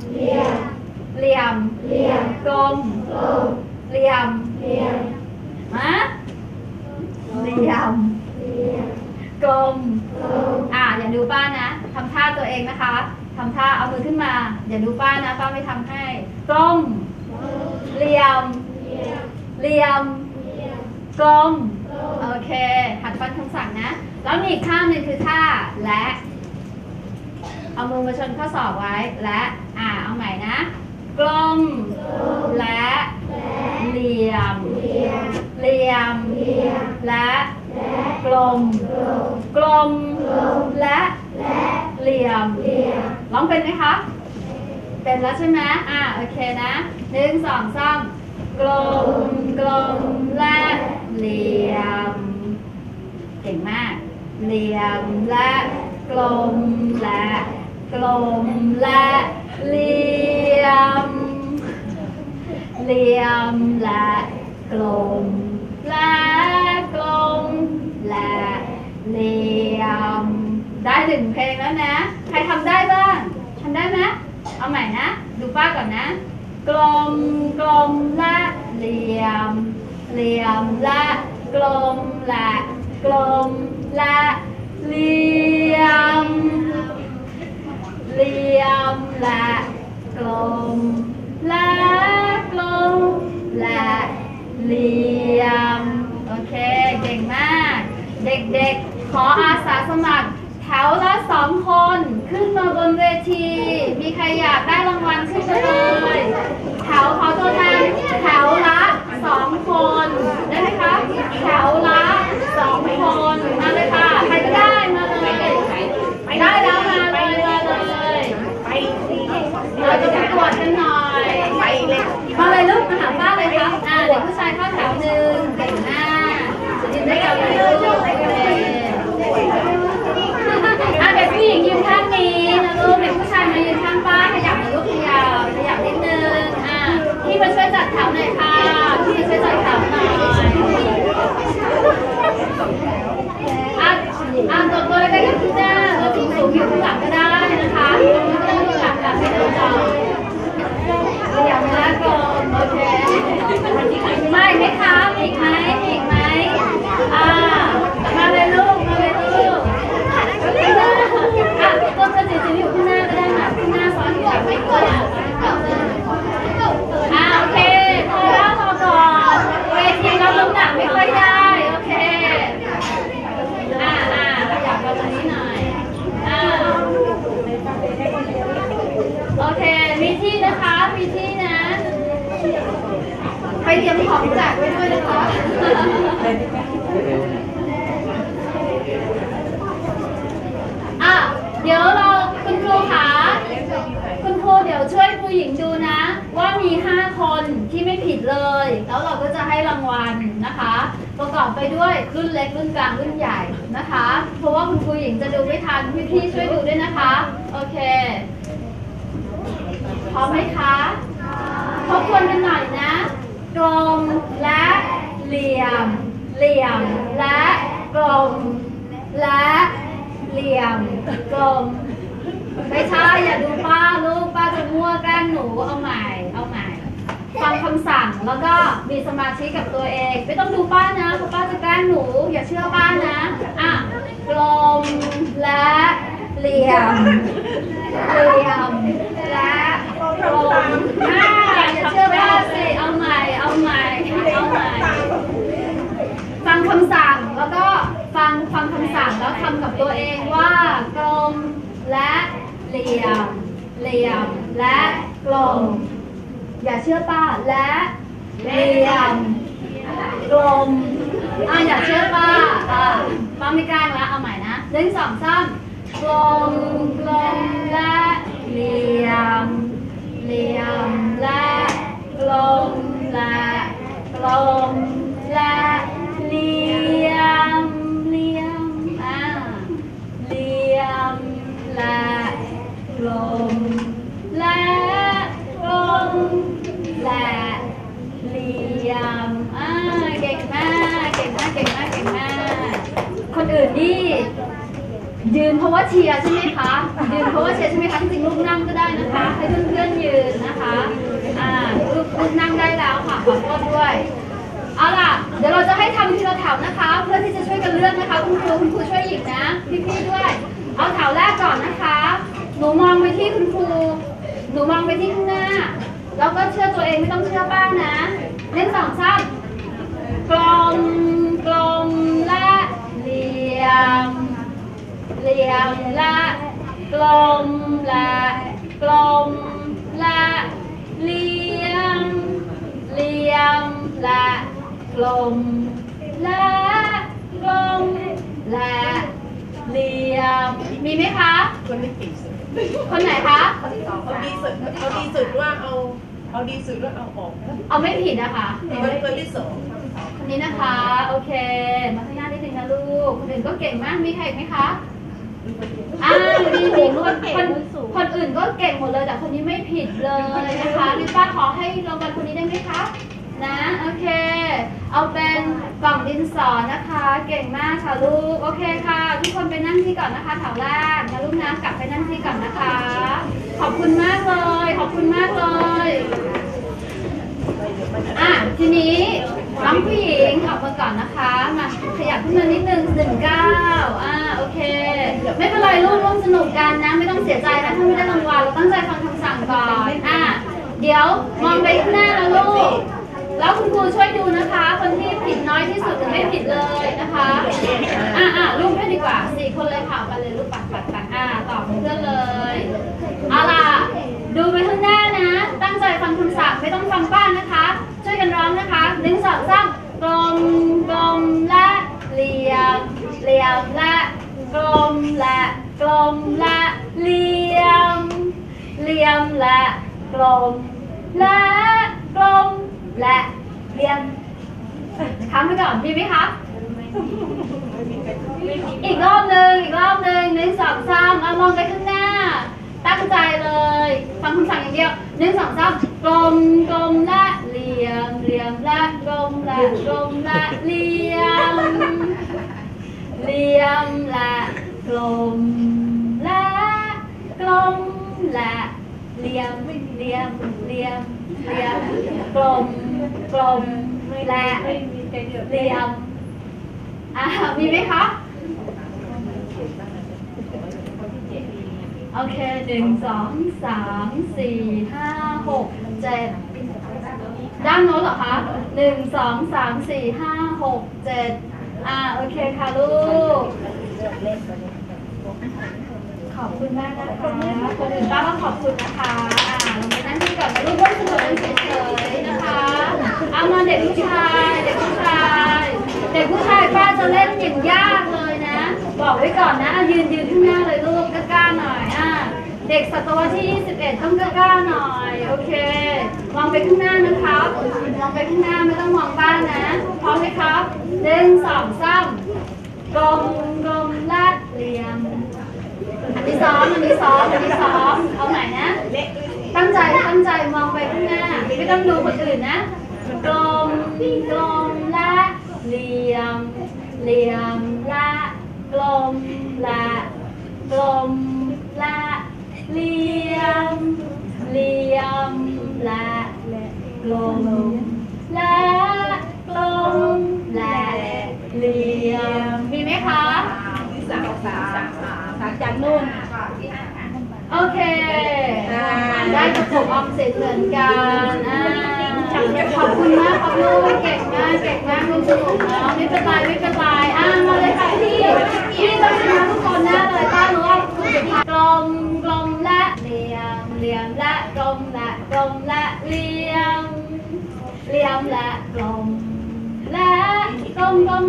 กลมเหลี่ยมเหลี่ยมกลมอย่าดูป้านะทำท่าตัวเองนะคะทำท่าเอามือขึ้นมาอย่าดูป้านะป้าไม่ทำให้กลมเหลี่ยมกลมโอเคหัดฟังคำสั่งนะแล้วมีอีกท่าหนึ่งคือท่าและเอามือมาชนข้อศอกไว้และเอาใหม่นะกลมและเหลี่ยมและกลมและเหลี่ยมร้องเป็นไหมคะเป็นแล้วใช่ไหมโอเคนะ1 2 3กลมและเหลี่ยมเก่งมากเหลี่ยมและกลมและเหลี่ยมและกลมและเหลี่ยมได้1เพลงแล้วนะใครทำได้บ้างทำได้ไหมเอาใหม่นะดูป้าก่อนนะกลมและเหลี่ยมและกลมและเหลี่ยมและกลมและเหลี่ยมโอเคเก่งมากเด็กๆขออาสาสมัครแถวละ2 คนขึ้นมาบนเวทีมีใครอยากได้รางวัลขึ้นมาเลยแถวขอตัวแทนแถวละ2 คนได้ไหมคะแถวละ2 คนมาเลยค่ะใครก็ได้มาเลยได้แล้วมาเลยเราจะประกวดกันหน่อยมาเลยลูกมาหาป้าเลยครับเด็กผู้ชายเข้าแถว1เก่งหน้ายืนได้กันเลยลูกเด็กผู้หญิงยืนข้างนี้นะลูกเด็กผู้ชายมายืนข้างป้าขยับนะลูกขยับนิดนึงพี่มาช่วยจัดแถวหน่อยค่ะพี่ช่วยจัดแถวหน่อยตบตัวได้ก็ขึ้นหน้าแล้วสูงอยู่ข้างหลังก็ได้นะคะไม่ต้องหลังให้ดูจอขยับหน้ากลมโอเคไม่คะอีกไหมมาเลยลูกต้นกระจิ๋วอยู่ข้างหน้าก็ได้ค่ะข้างหน้าซ้อนอยู่ไม่กลัวโอเคพอก่อนเวทีรับน้ำหนักไม่ค่อยได้โอเคขยับมาตรงนี้หน่อยโอเคมีที่นะคะมีที่นะไปเตรียมของแจกไว้ด้วยนะคะเดี๋ยวเราคุณครูค่ะคุณครูเดี๋ยวช่วยผู้หญิงดูนะว่ามี5คนที่ไม่ผิดเลย แล้วเราก็จะให้รางวัลนะคะ ประกอบไปด้วยรุ่นเล็กรุ่นกลางรุ่นใหญ่นะคะ เพราะว่าคุณครูหญิงจะดูไม่ทันพี่ๆช่วยดูด้วยนะคะโอเคพร้อมไหมคะทบทวนกันหน่อยนะกลมและเหลี่ยมเหลี่ยมและกลมและเหลี่ยมกลมไม่ใช่อย่าดูป้าลูกป้าจะมั่วแกล้งหนูเอาใหม่ฟังคำสั่งแล้วก็มีสมาธิกับตัวเองไม่ต้องดูป้านะเพราะป้าจะแกล้งหนูอย่าเชื่อป้านะอ่ะกลมและเหลี่ยมและกลมอย่าเชื่อป้าสิเอาใหม่ฟังคำสั่งแล้วก็ฟังคำสั่งแล้วทำกับตัวเองว่ากลมและเหลี่ยมและกลมอย่าเชื่อป้าและเหลี่ยมกลมอย่าเชื่อป้าป้าไม่กล้าแล้วเอาใหม่นะ1 2 3กลมและเหลี่ยมและกลมและเหลี่ยมเหลี่ยมและกลมและเหลี่ยมเก่งมากคนอื่นนี่ยืนเพราะว่าเชียร์ใช่ไหมคะยืนเพราะว่าเชียร์ใช่ไหมคะจริงๆลูกนั่งก็ได้นะคะให้เพื่อนๆยืนนะคะลูกนั่งได้แล้วค่ะขอโทษด้วยเอาล่ะเดี๋ยวเราจะให้ทำทีละแถวนะคะ เพื่อที่จะช่วยกันเลือกนะคะคุณครูช่วยหยิบนะพี่ๆด้วยเอาแถวแรกก่อนนะคะหนูมองไปที่คุณครูหนูมองไปที่ข้างหน้าแล้วก็เชื่อตัวเองไม่ต้องเชื่อป้านะ1 2 3กลมและเหลี่ยมและกลมและเหลี่ยมและกลมและเหลี่ยมมีไหมคะคนไหนคะเขาดีสุดว่าเอาดีสุดแล้วเอาออกเอาไม่ผิดนะคะคนที่2 คนนี้นะคะโอเคมาข้างหน้านิดนึงนะลูกคนอื่นก็เก่งมากมีใครไหมคะมีหญิงคนอื่นก็เก่งหมดเลยแต่คนนี้ไม่ผิดเลยนะคะพี่ป้าขอให้รางวัลคนนี้ได้ไหมคะนะโอเคเอาเป็นกล่องดินสอนะคะเก่งมากค่ะลูกโอเคค่ะทุกคนไปนั่งที่ก่อนนะคะแถวแรกนะลูกนะกลับไปนั่งที่ก่อนนะคะขอบคุณมากเลยทีนี้น้องผู้หญิงออกมาก่อนนะคะมาขยับขึ้นมานิดนึง19โอเคไม่เป็นไรลูกร่วมสนุกกันนะไม่ต้องเสียใจนะถ้าไม่ได้รางวัลเราตั้งใจฟังคำสั่งก่อนเดี๋ยวมองไปข้างหน้านะลูกแล้วคุณครูช่วยดูนะคะคนที่ผิดน้อยที่สุดหรือไม่ผิดเลยนะคะลูกด้วยดีกว่า4 คนเลยค่ะไปเลยลูกปัดตอบเพื่อนเลยเอาล่ะดูไปข้างหน้านะตั้งใจฟังคำสั่งไม่ต้องฟังป้านะคะช่วยกันร้องนะคะ1 2 3กลมและเหลี่ยมและกลมและเหลี่ยมและกลมและเหลี่ยมครั้งไปก่อนมีไหมคะอีกรอบหนึ่ง1 2 3เอามองไปข้างหน้าตั้งใจเลยฟังคำสั่งอย่างเดียว1 2 3กลมและเหลี่ยมและกลมและเหลี่ยมและกลมและเหลี่ยมและกลมและเหลี่ยมมีไหมคะโอเค1 2 3 4 5 6 7ด้านโน้นเหรอคะ1 2 3 4 5 6 7โอเคค่ะลูกขอบคุณมากนะคะคนอื่นป้าก็ขอบคุณนะคะลงไปนั่งที่ก่อนนะลูกว่าสนุกกันเฉยๆนะคะเอามาเด็กผู้ชายป้าจะเล่นอย่างยากเลยนะบอกไว้ก่อนนะยืนข้างหน้าเลยลูกกล้าๆหน่อยเด็กศตวรรษที่ 21 ต้องกล้าๆหน่อย โอเค มองไปข้างหน้านะครับ มองไปข้างหน้าไม่ต้องมองบ้านนะ พร้อมไหมครับ1 2 3กลมกลมลาดเหลี่ยมอันนี้ซ้อมเอาใหม่นะ ตั้งใจมองไปข้างหน้า ไม่ต้องดูคนอื่นนะ กลมกลมละเหลี่ยมเหลี่ยมละกลมละกลมละเหลี่ยมเหลี่ยมละกลมละกลมละเหลี่ยมมีไหมคะจากนู่นโอเคได้กระปุกออมสินเหมือนกันขอบคุณมากครับลูกเก่งมากลูกสนุกเนาะไม่เป็นไรมาเลยค่ะพี่ต้องชนะทุกคนแน่เลยป้ารู้ว่าคุณจะพากลมและเหลี่ยมและกลมและเหลี่ยมและกลมและกลมและ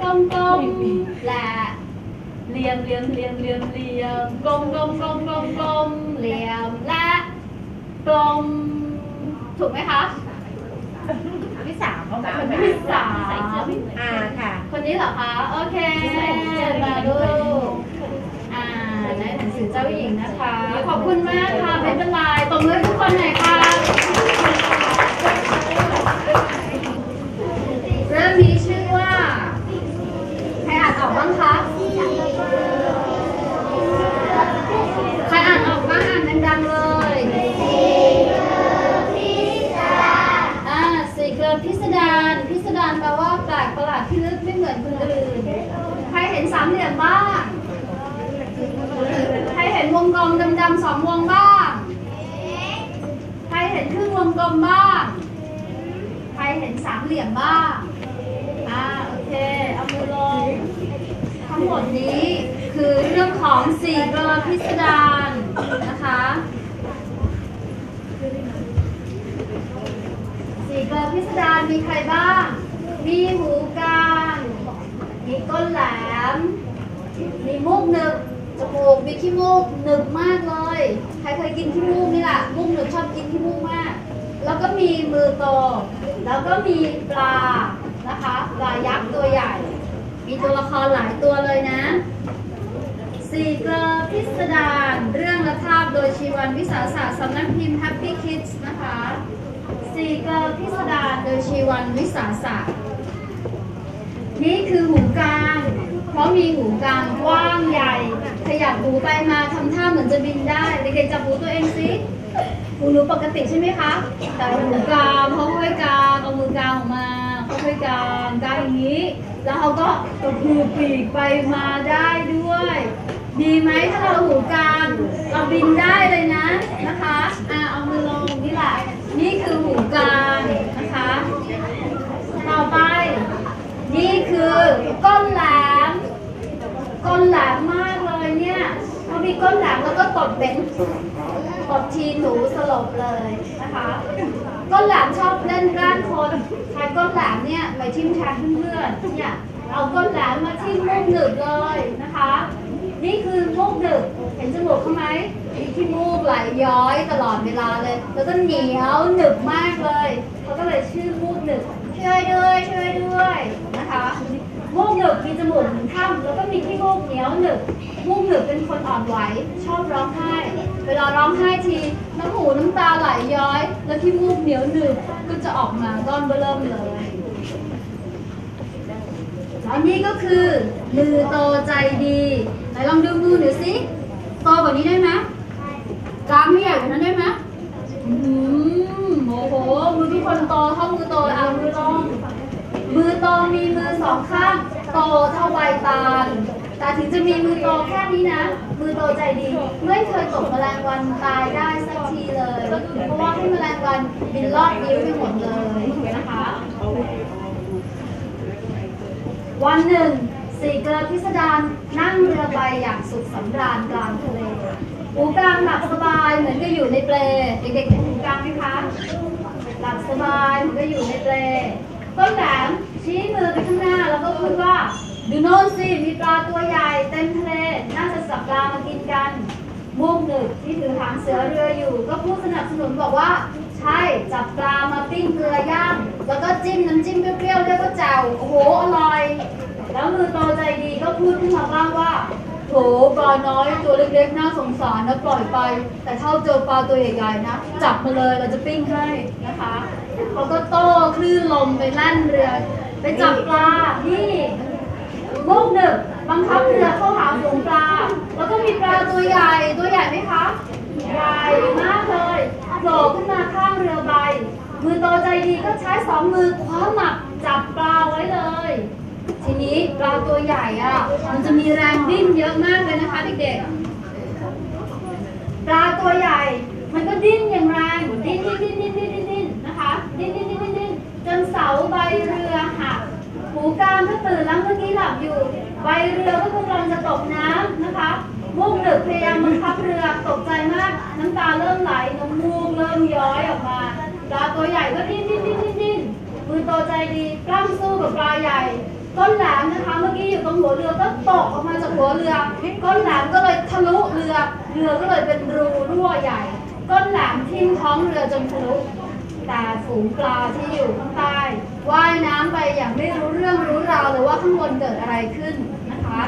เหลี่ยมกลมเหลี่ยมและกลมถูกไหมคะที่3เขาบอกที่3ค่ะคนนี้เหรอคะโอเคมาดูในหนังสือเจ้าหญิงนะคะขอบคุณมากค่ะไม่เป็นไรตบมือทุกคนหน่อยค่ะเรื่องนี้ชื่อว่าใครอ่านออกบ้างคะใครอ่านออกบ้างอ่านดังๆเลยสี่เกลือพิสดารแปลว่าแปลกประหลาดที่ลึกไม่เหมือนคนอื่นใครเห็นสามเหลี่ยมบ้างใครเห็นวงกลมดำๆ2 วงบ้างใครเห็นครึ่งวงกลมบ้างใครเห็นสามเหลี่ยมบ้างโอเคเอามือลงทั้งหมดนี้คือเรื่องของสี่เกลือพิสดารนะคะสี่เกลือพิสดารมีใครบ้างมีหูกลางมีก้นแหลมมีมูกหนึบจมูกมีขี้มูกหนึบมากเลยใครเคยกินขี้มูกนี่แหละมูกหนึบชอบกินขี้มูกมากแล้วก็มีมือโตแล้วก็มีปลานะคะปลายักษ์ตัวใหญ่มีตัวละครหลายตัวเลยนะสี่เกลือพิสดารเรื่องและภาพโดยชีวันวิสาสะสำนักพิมพ์ Happy Kids นะคะสี่เกลือพิสดารโดยชีวันวิสาสะนี่คือหูกลางเพราะมีหูกลางกว้างใหญ่ขยับหูไปมาทำท่าเหมือนจะบินได้เด็กๆจับหูตัวเองสิหูหนูปกติใช่ไหมคะแต่หูกลางเขาค่อยกลางเอามือกลางออกมาค่อยกลางอย่างนี้แล้วเขาก็กระพือปีกไปมาได้ด้วยดีไหมถ้าเราหูกลางเราบินได้เลยนะคะเอามือลงนี่แหละนี่คือหูกลางนะคะต่อไปนี่คือก้นแหลมมากเลยเนี่ยเขามีก้นแหลมแล้วก็ตดเป็นตดทีหนูสลบเลยนะคะก้นแหลมชอบเล่นกล้านคนใช้ก้นแหลมเนี่ยไปทิ่มแทงเพื่อนๆเนี่ยเอาก้นแหลมมาทิ่มมุกหนึบเลยนะคะนี่คือมุกหนึบเห็นจมูกเขาไหมมีขี้มูกไหลย้อยตลอดเวลาเลยแล้วก็เหนียวหนึบมากเลยเขาก็เลยชื่อมุกหนึบช่วยด้วยนะคะมูกหนึบมีจมูกเหมือนถ้ำแล้วก็มีขี้มูกเหนียวหนึบมูกหนึบเป็นคนอ่อนไหวชอบร้องไห้เวลาร้องไห้ทีน้ำหูน้ำตาไหลย้อยแล้วขี้มูกเหนียวหนึบก็จะออกมาก้อนเบิ่มเลยแล้วนี่ก็คือมือโตใจดีไหนลองดูมือหน่อยสิโตกว่านี้ได้ไหมกลางไม่ใหญ่กว่านั้นได้ไหมโอ้โหมือทุกคนโตเท่ามือโตเอามือลงมือโตมีมือ2 ข้างโตเท่าใบตาลแต่ถึงจะมีมือโตแค่นี้นะมือโตใจดีไม่เคยตกแมลงวันตายได้สักทีเลยเพราะว่าให้แมลงวันบินรอบนิ้วไปหมดเลยนะคะวันหนึ่งสี่เกลือพิสดารนั่งเรือใบอย่างสุขสำราญกลางทะเลหูกลางหลับสบายเหมือนก็อยู่ในเปลเด็กๆเห็นหูกลางไหมคะหลับสบายเหมือนก็อยู่ในเปลต้นแหลมชี้มือไปข้างหน้าแล้วก็พูดว่าดูโน่นสิมีปลาตัวใหญ่เต็มทะเลน่าจะสับปลามากินกันมุกหนึ่งที่ถือหางเสือเรืออยู่ก็ผู้สนับสนุนบอกว่าใช่จับปลามาปิ้งเกลือย่างแล้วก็จิ้มน้ำจิ้มเปรี้ยวๆเรียกว่าแจ่วโอ้โหอร่อยแล้วมือโตใจดีก็พูดขึ้นมาบ้างว่าโถปลาน้อยตัวเล็กๆน่าสงสารนะปล่อยไปแต่ถ้าเจอปลาตัวใหญ่ๆนะจับมาเลยเราจะปิ้งให้นะคะเขาก็โต้คลื่นลมไปแล่นเรือไปจับปลาที่มุกหนึ่งบังคับเรือเข้าหาฝูงปลาแล้วก็มีปลาตัวใหญ่ไหมคะใหญ่มากเลยโผล่ขึ้นมาข้างเรือใบมือโตใจดีก็ใช้สองมือคว้าหมักจับปลาไว้เลยทีนี้ปลาตัวใหญ่อ่ะมันจะมีแรงดิ้นเยอะมากเลยนะคะเด็กๆปลาตัวใหญ่มันก็ดิ้นอย่างแรงดิ้นนะคะดิ้นจนเสาใบเรือหักหูกามก็ตื่นแล้วเมื่อกี้หลับอยู่ใบเรือก็กำลังจะตกน้ำนะคะมุกหนึกพยายามบังคับเรือตกใจมากน้ำตาเริ่มไหลน้ำมูกเริ่มย้อยออกมาปลาตัวใหญ่ก็ดิ้นมือโตใจดีกล้ำสู้กับปลาใหญ่ก้นแหลมนะคะเมื่อกี้อยู่ตรงหัวเรือก็ตกออกมาจากหัวเรือก้นแหลมก็เลยทะลุเรือก็เลยเป็นรูรั่วใหญ่ก้นแหลมทิ่มท้องเรือจนทะลุแต่ฝูงปลาที่อยู่ข้างใต้ว่ายน้ำไปอย่างไม่รู้เรื่องรู้ราวเลยว่าข้างบนเกิดอะไรขึ้นนะคะ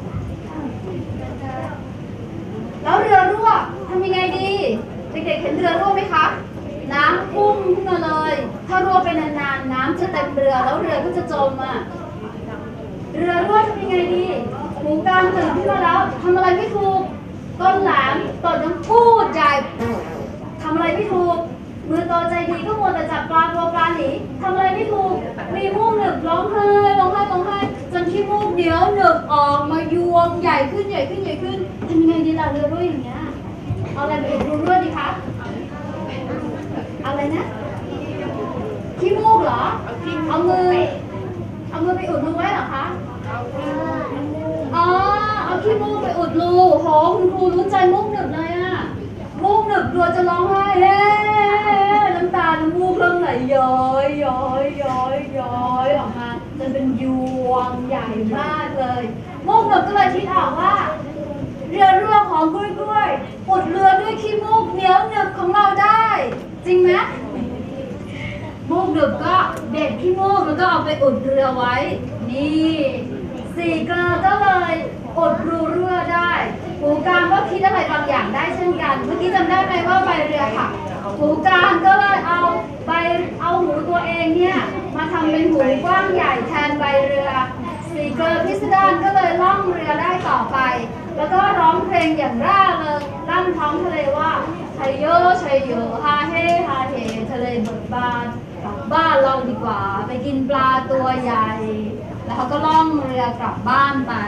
แล้วเรือรั่วทำยังไงดีเด็กๆเห็นเรือรั่วไหมคะน้ำพุ่งขึ้นมาเลยถ้ารั่วไปนานๆน้ำจะเต็มเรือแล้วเรือก็จะจมอ่ะเรือรั่วทำยังไงดีหูกลางตื่นขึ้นมาแล้วทำอะไรไม่ถูกก้นแหลมตดน้ำพูดใหญ่ทำอะไรไม่ถูกมือโตใจดีก็มัวแต่จับปลาตัวปลาหนีทำอะไรไม่ถูกมีมูกหนึบร้องไห้จนขี้มูกเดี๋ยวหนึบออกมายวงใหญ่ขึ้นทำยังไงดีล่ะเรือรั่วอย่างเงี้ยเอาอะไรไปอุดรูรั่วดีคะอะไรนะขี้มูกเหรอเอามือไปอุดรูไว้เหรอคะอ๋อเอาขี้มูกไปอุดรูโหคุณครูรู้ใจมูกหนึบเลยอะมูกหนึบกลัวจะร้องไห้เฮ้น้ำตาน้ำมูกเริ่มไหลย้อยออกมาจนเป็นยวงใหญ่มากเลยมูกหนึบก็เลยคิดออกว่าเรือรั่วของกล้วยอุดเรือด้วยขี้มูกเหนียวหนึบของเราได้จริงไหมมูกหนึบก็เด็ดขี้มูกแล้วก็เอาไปอุดเรือไว้นี่สี่เกลอก็เลยอุดรูรั่วได้หูกลางก็คิดอะไรบางอย่างได้เช่นกันเมื่อกี้จำได้ไหมว่าใบเรือค่ะหูกลางก็เลยเอาหูตัวเองเนี่ยมาทำเป็นหูกว้างใหญ่แทนใบเรือสี่เกลอพิสดารก็เลยล่องเรือได้ต่อไปแล้วก็ร้องเพลงอย่างร่าเริงลั่นท้องทะเลว่าชัยโยฮาเฮทะเลเบิกบานกลับบ้านเราดีกว่าไปกินปลาตัวใหญ่แล้วเขาก็ล่องเรือกลับบ้านไป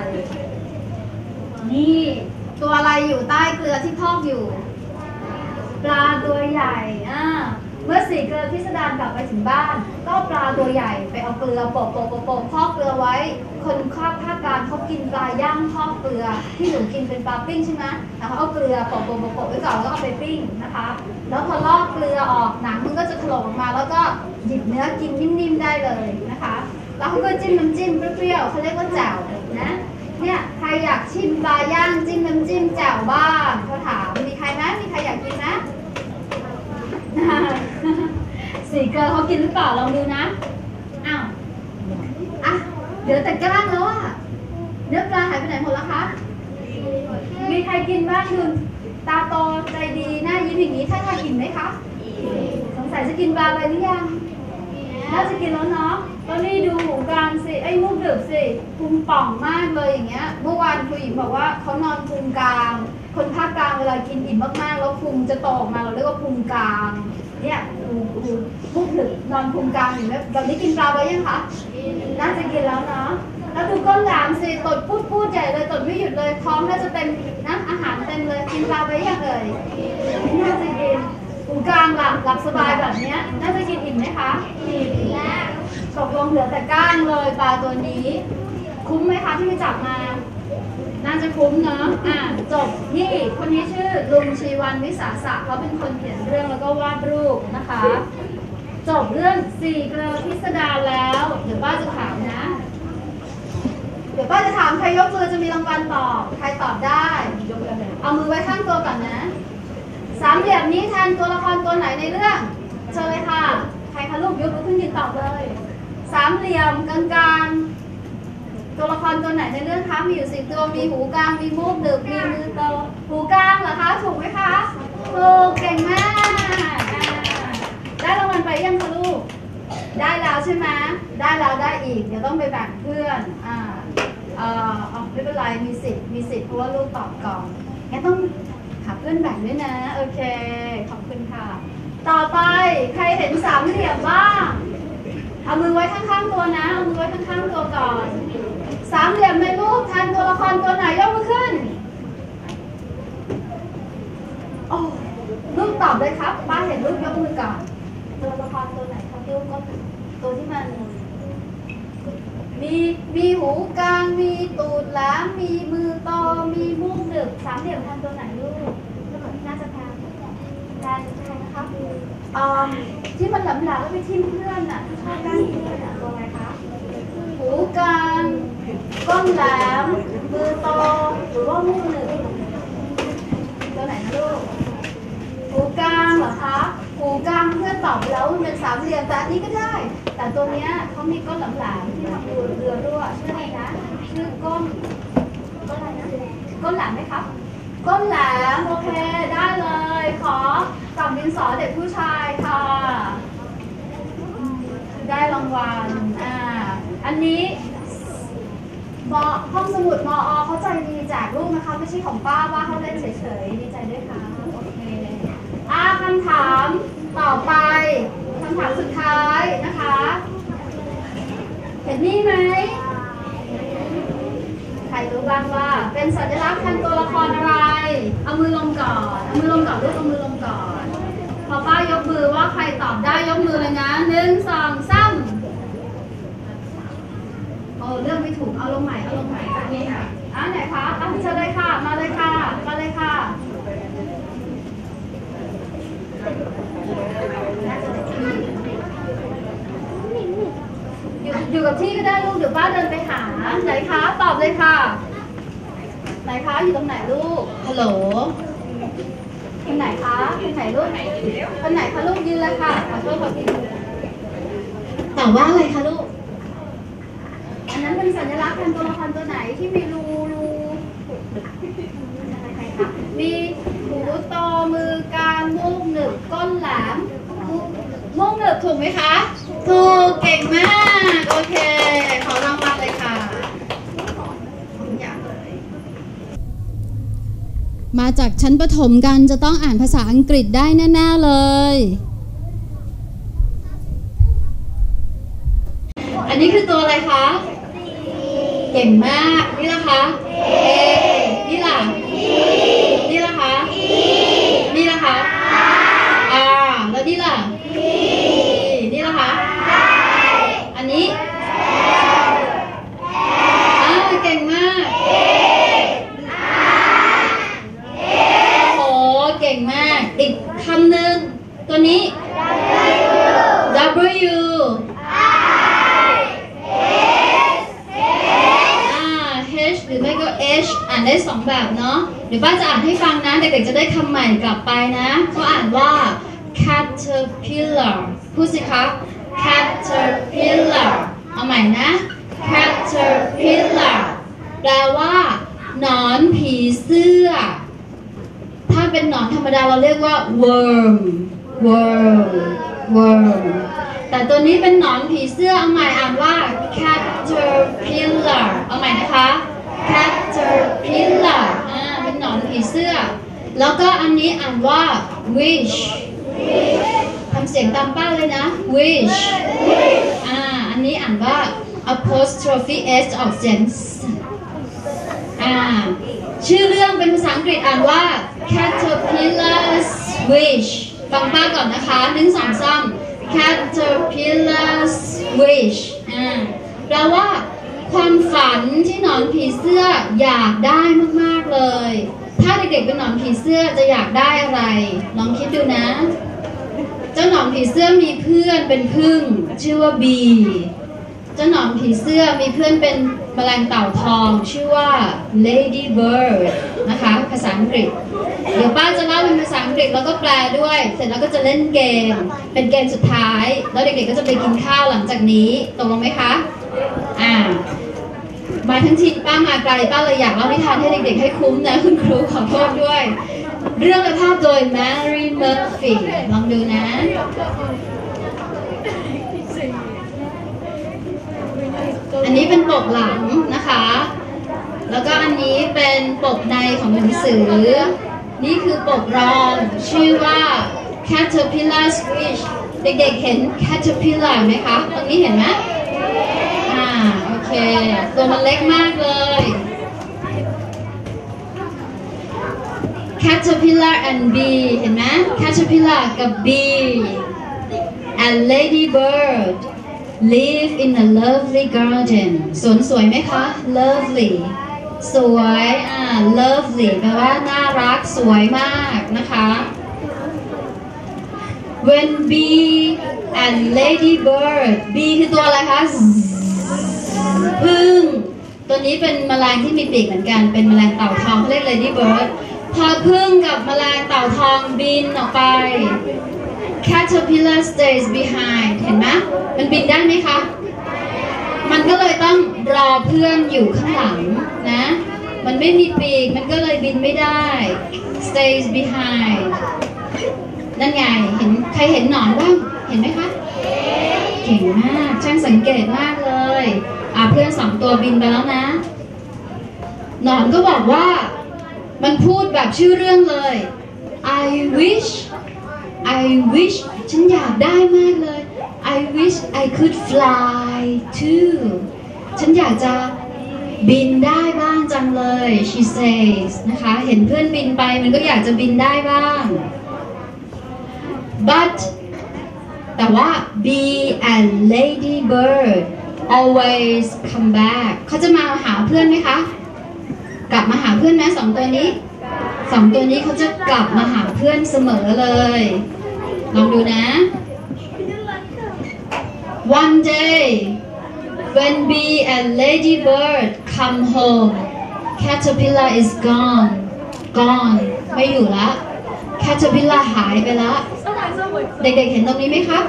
นี่ตัวอะไรอยู่ใต้เกลือที่พอกอยู่ปลาตัวใหญ่เมื่อสี่เกลือพิสดารกลับไปถึงบ้านก็ปลาตัวใหญ่ไปเอาเกลือโปะพอกเกลือไว้คนภาคกลางเขากินปลาย่างพอกเกลือที่หนูกินเป็นปลาปิ้งใช่ไหมแต่เขาเอาเกลือโปะไว้ก่อนแล้วก็เอาไปปิ้งนะคะแล้วพอลอกเกลือออกหนังมันก็จะถลอกออกมาแล้วก็หยิบเนื้อกินนิ่มๆได้เลยนะคะแล้วเขาก็จิ้มน้ำจิ้มเปรี้ยวๆเขาเรียกว่าแจ่วนะเนี่ยใครอยากชิมปลาย่างจิ้มน้ำจิ้มแจ่วบ้างเขาถามมีใครไหมมีใครอยากกินนะสี่เกลอเขากินหรือเปล่าลองดูนะอ้าวอ่ะเดี๋ยวแต่กล้างแล้วอ่ะเนื้อปลาหายไปไหนหมดแล้วคะมีใครกินบ้างดูตาโตใจดีหน้ายิ้มอย่างนี้ถ้าทานอิ่มไหมคะสงสัยจะกินปลาอะไรหรือยังน่าจะกินแล้วเนาะตอนนี้ดูหูกลางสิไอ้มุกดึกสิพุงป่องมากเลยอย่างเงี้ยเมื่อวานครูหญิงบอกว่าเขานอนพุงกลางคนภาคกลางเวลากินอิ่มมากๆแล้วพุงจะโตออกมาเราเรียกว่าพุงกลางเนี่ยมุกดึกนอนพุงกลางอยู่แล้วแบบนี้กินปลาไว้ยังคะน่าจะกินแล้วเนาะแล้วดูก้นแหลมสิตดพูดใหญ่เลยตดไม่หยุดเลยท้องน่าจะเต็มนะอาหารเต็มเลยกินปลาไว้ยังเอ่ยน่าจะกินพุงกลางหลับสบายแบบนี้น่าจะกินอิ่มไหมคะอิ่มแล้วตกลงเหลือแต่ก้างเลยปลาตัวนี้คุ้มไหมคะที่ไปจับมาน่าจะคุ้มเนาะจบนี่คนนี้ชื่อลุงชีวันวิสาสะเขาเป็นคนเขียนเรื่องแล้วก็วาดรูปนะคะจบเรื่องสี่เกลอพิสดารแล้วเดี๋ยวป้าจะถามนะเดี๋ยวป้าจะถามใครยกมือจะมีรางวัลตอบใครตอบได้เอามือไว้ข้างตัวก่อนนะสามเหลี่ยมนี้แทนตัวละครตัวไหนในเรื่องเชิญเลยค่ะใครคะลูกยกมือขึ้นยืนตอบเลยสามเหลี่ยมกลางๆตัวละครตัวไหนในเรื่องคะมีอยู่10ตัวมีหูกลางมีมูกหนึบมีมือโตหูกลางเหรอคะถูกไหมคะถูกเก่งมากได้รางวัลไปยังคะลูกได้แล้วใช่ไหมได้แล้วได้อีกเดี๋ยวต้องไปแบ่งเพื่อนไม่เป็นไรมีสิทธิ์เพราะว่าลูกตอบก่อนงั้นต้องหาเพื่อนแบ่งด้วยนะโอเคขอบคุณค่ะต่อไปใครเห็นสามเหลี่ยมบ้างเอามือไว้ข้างๆตัวนะเอามือไว้ข้างๆตัวก่อนสามเหลี่ยมในรูปแทนตัวละครตัวไหนยกมือขึ้นโอ้ลูกตอบเลยครับป้าเห็นลูกยกมือก่อนตัวละครตัวไหนครับลูกก็ตัวที่มันมีหูกลางมีตูดแหลมมีมือโตมีมุกดึกสามเหลี่ยมแทนตัวไหนลูกน่าจะแทนนะครับที่มันแหลมๆแล้วไปทิ่มเพื่อนอ่ะชอบด้านเพื่อนอ่ะตัวอะไรคะหูกลางก้นแหลมมือโตหรือว่ามุกดึกตัวไหนนะลูกหูกลางเหรอคะหูกลางเพื่อนตอบไปแล้วมันเป็นสามเหลี่ยมแต่อันนี้ก็ได้แต่ตัวเนี้ยเขามีก้นแหลมๆที่ทำเรือรั่วชื่ออะไรนะชื่อก้นอะไรนะก้นแหลมไหมครับก้นแหลมโอเคได้เลยขอกล่องดินสอเด็กผู้ชายค่ะได้รางวัลอันนี้ห้องสมุดมอเขาใจดีแจกรูปนะคะไม่ใช่ของป้าว่าเขาเล่นเฉยๆดีใจด้วยค่ะโอเคคำถามต่อไปคำถามสุดท้ายนะคะเห็นนี่ไหมใครรู้บ้างว่าเป็นสัญลักษณ์แทนตัวละครอะไรเอามือลงก่อนเอามือลงก่อนลูกเอามือลงก่อนพอป้ายกมือว่าใครตอบได้ยกมือเลยนะ1 2 3โอ้เรื่องไม่ถูกเอาลงใหม่อันนี้ค่ะไหนคะเชิญเลยค่ะมาเลยค่ะอยู่กับที่ก็ได้ลูกเดี๋ยวป้าเดินไปหาไหนคะตอบเลยค่ะไหนคะอยู่ตรงไหนลูกฮัลโหลคนไหนคะคนไหนลูกคนไหนคะลูกยืนเลยค่ะขอโทษขอทีตอบว่าอะไรคะลูกอันนั้นเป็นสัญลักษณ์แทนตัวละครตัวไหนที่มีรูมีหูโตมือกลางมุกหนึบก้นแหลมมุกหนึบถูกไหมคะถูกเก่งมากโอเคขอรางวัลเลยค่ะมาจากชั้นประถมกันจะต้องอ่านภาษาอังกฤษได้แน่ๆเลยอันนี้คือตัวอะไรคะเก่งมากนี่ล่ะคะนี่ล่ะนี่ล่ะคะนี่ล่ะคะแล้วนี่ล่ะนี่ล่ะคะอันนี้เก่งมากโอ้เก่งมากอีกคำหนึ่งตัวนี้ W H หรือไม่ก็ H อ่านได้2แบบเนาะเดี๋ยวป้าจะอ่านให้ฟังนะเด็กๆจะได้คำใหม่กลับไปนะก็อ่านว่า caterpillar พูดสิคะ caterpillar เอาใหม่นะ caterpillar แปลว่าหนอนผีเสื้อถ้าเป็นหนอนธรรมดาเราเรียกว่า worm แต่ตัวนี้เป็นหนอนผีเสื้อเอาใหม่อ่านว่า caterpillar เอาใหม่นะคะ caterpillar เป็นหนอนผีเสื้อแล้วก็อันนี้อ่านว่า wish ทำเสียงตามป้าเลยนะ wish อันนี้อ่านว่า apostrophe s ออกเสียงชื่อเรื่องเป็นภาษาอังกฤษอ่านว่า caterpillar's wish ฟังป้าก่อนนะคะ1 2 3 caterpillar's wish แปลว่าความฝันที่หนอนผีเสื้ออยากได้มากๆเลยถ้าเด็กๆเป็นหนอนผีเสื้อจะอยากได้อะไรลองคิดดูนะเจ้าหนอนผีเสื้อมีเพื่อนเป็นผึ้งชื่อว่าบีเจ้าหนอนผีเสื้อมีเพื่อนเป็นแมลงเต่าทองชื่อว่า Lady Bird นะคะภาษาอังกฤษเดี๋ยวป้าจะเล่าเป็นภาษาอังกฤษแล้วก็แปลด้วยเสร็จแล้วก็จะเล่นเกมเป็นเกมสุดท้ายแล้วเด็กๆก็จะไปกินข้าวหลังจากนี้ตกลงไหมคะมาทั้งทีป้ามาไกลป้าเลยอยากเล่านิทานให้เด็กๆให้คุ้มนะคุณครูขอโทษด้วยเรื่องและภาพโดย Mary Murphy ลองดูนะอันนี้เป็นปกหลังนะคะแล้วก็อันนี้เป็นปกในของหนังสือนี่คือปกรองชื่อว่า Caterpillar Squish เด็กๆเห็น Caterpillar ไหมคะตรงนี้เห็นไหมโอเคตัวมันเล็กมากเลย Caterpillar and Bee เห็นไหม Caterpillar กับ Bee and Ladybird live in a lovely garden สวนสวยไหมคะ lovely สวยlovely แปลว่าน่ารักสวยมากนะคะ when bee and ladybird bee คือตัวอะไรคะผึ้งตัวนี้เป็นแมลงที่มีปีกเหมือนกันเป็นแมลงเต่าทองเขาเรียก ladybird พอผึ้งกับแมลงเต่าทองบินออกไปCaterpillar stays behind เห็นไหมมันบินได้ไหมคะมันก็เลยต้องรอเพื่อนอยู่ข้างหลังนะมันไม่มีปีกมันก็เลยบินไม่ได้ stays behind นั่นไงเห็นใครเห็นหนอนบ้างเห็นไหมคะเก่งมากช่างสังเกตมากเลยเพื่อน2ตัวบินไปแล้วนะหนอนก็บอกว่ามันพูดแบบชื่อเรื่องเลย I wish ฉันอยากได้มากเลย I wish I could fly too ฉันอยากจะบินได้บ้างจังเลย she says นะคะเห็นเพื่อนบินไปมันก็อยากจะบินได้บ้าง but แต่ว่า bee and ladybird always come back เขาจะมาหาเพื่อนไหมคะกลับมาหาเพื่อนไหม2ตัวนี้2ตัวนี้เขาจะกลับมาหาเพื่อนเสมอเลยลองดูนะ one day when bee and ladybird come home caterpillar is gone ไม่อยู่ละ caterpillar หายไปละเด็กๆเห็นตรงนี้ไหมคะ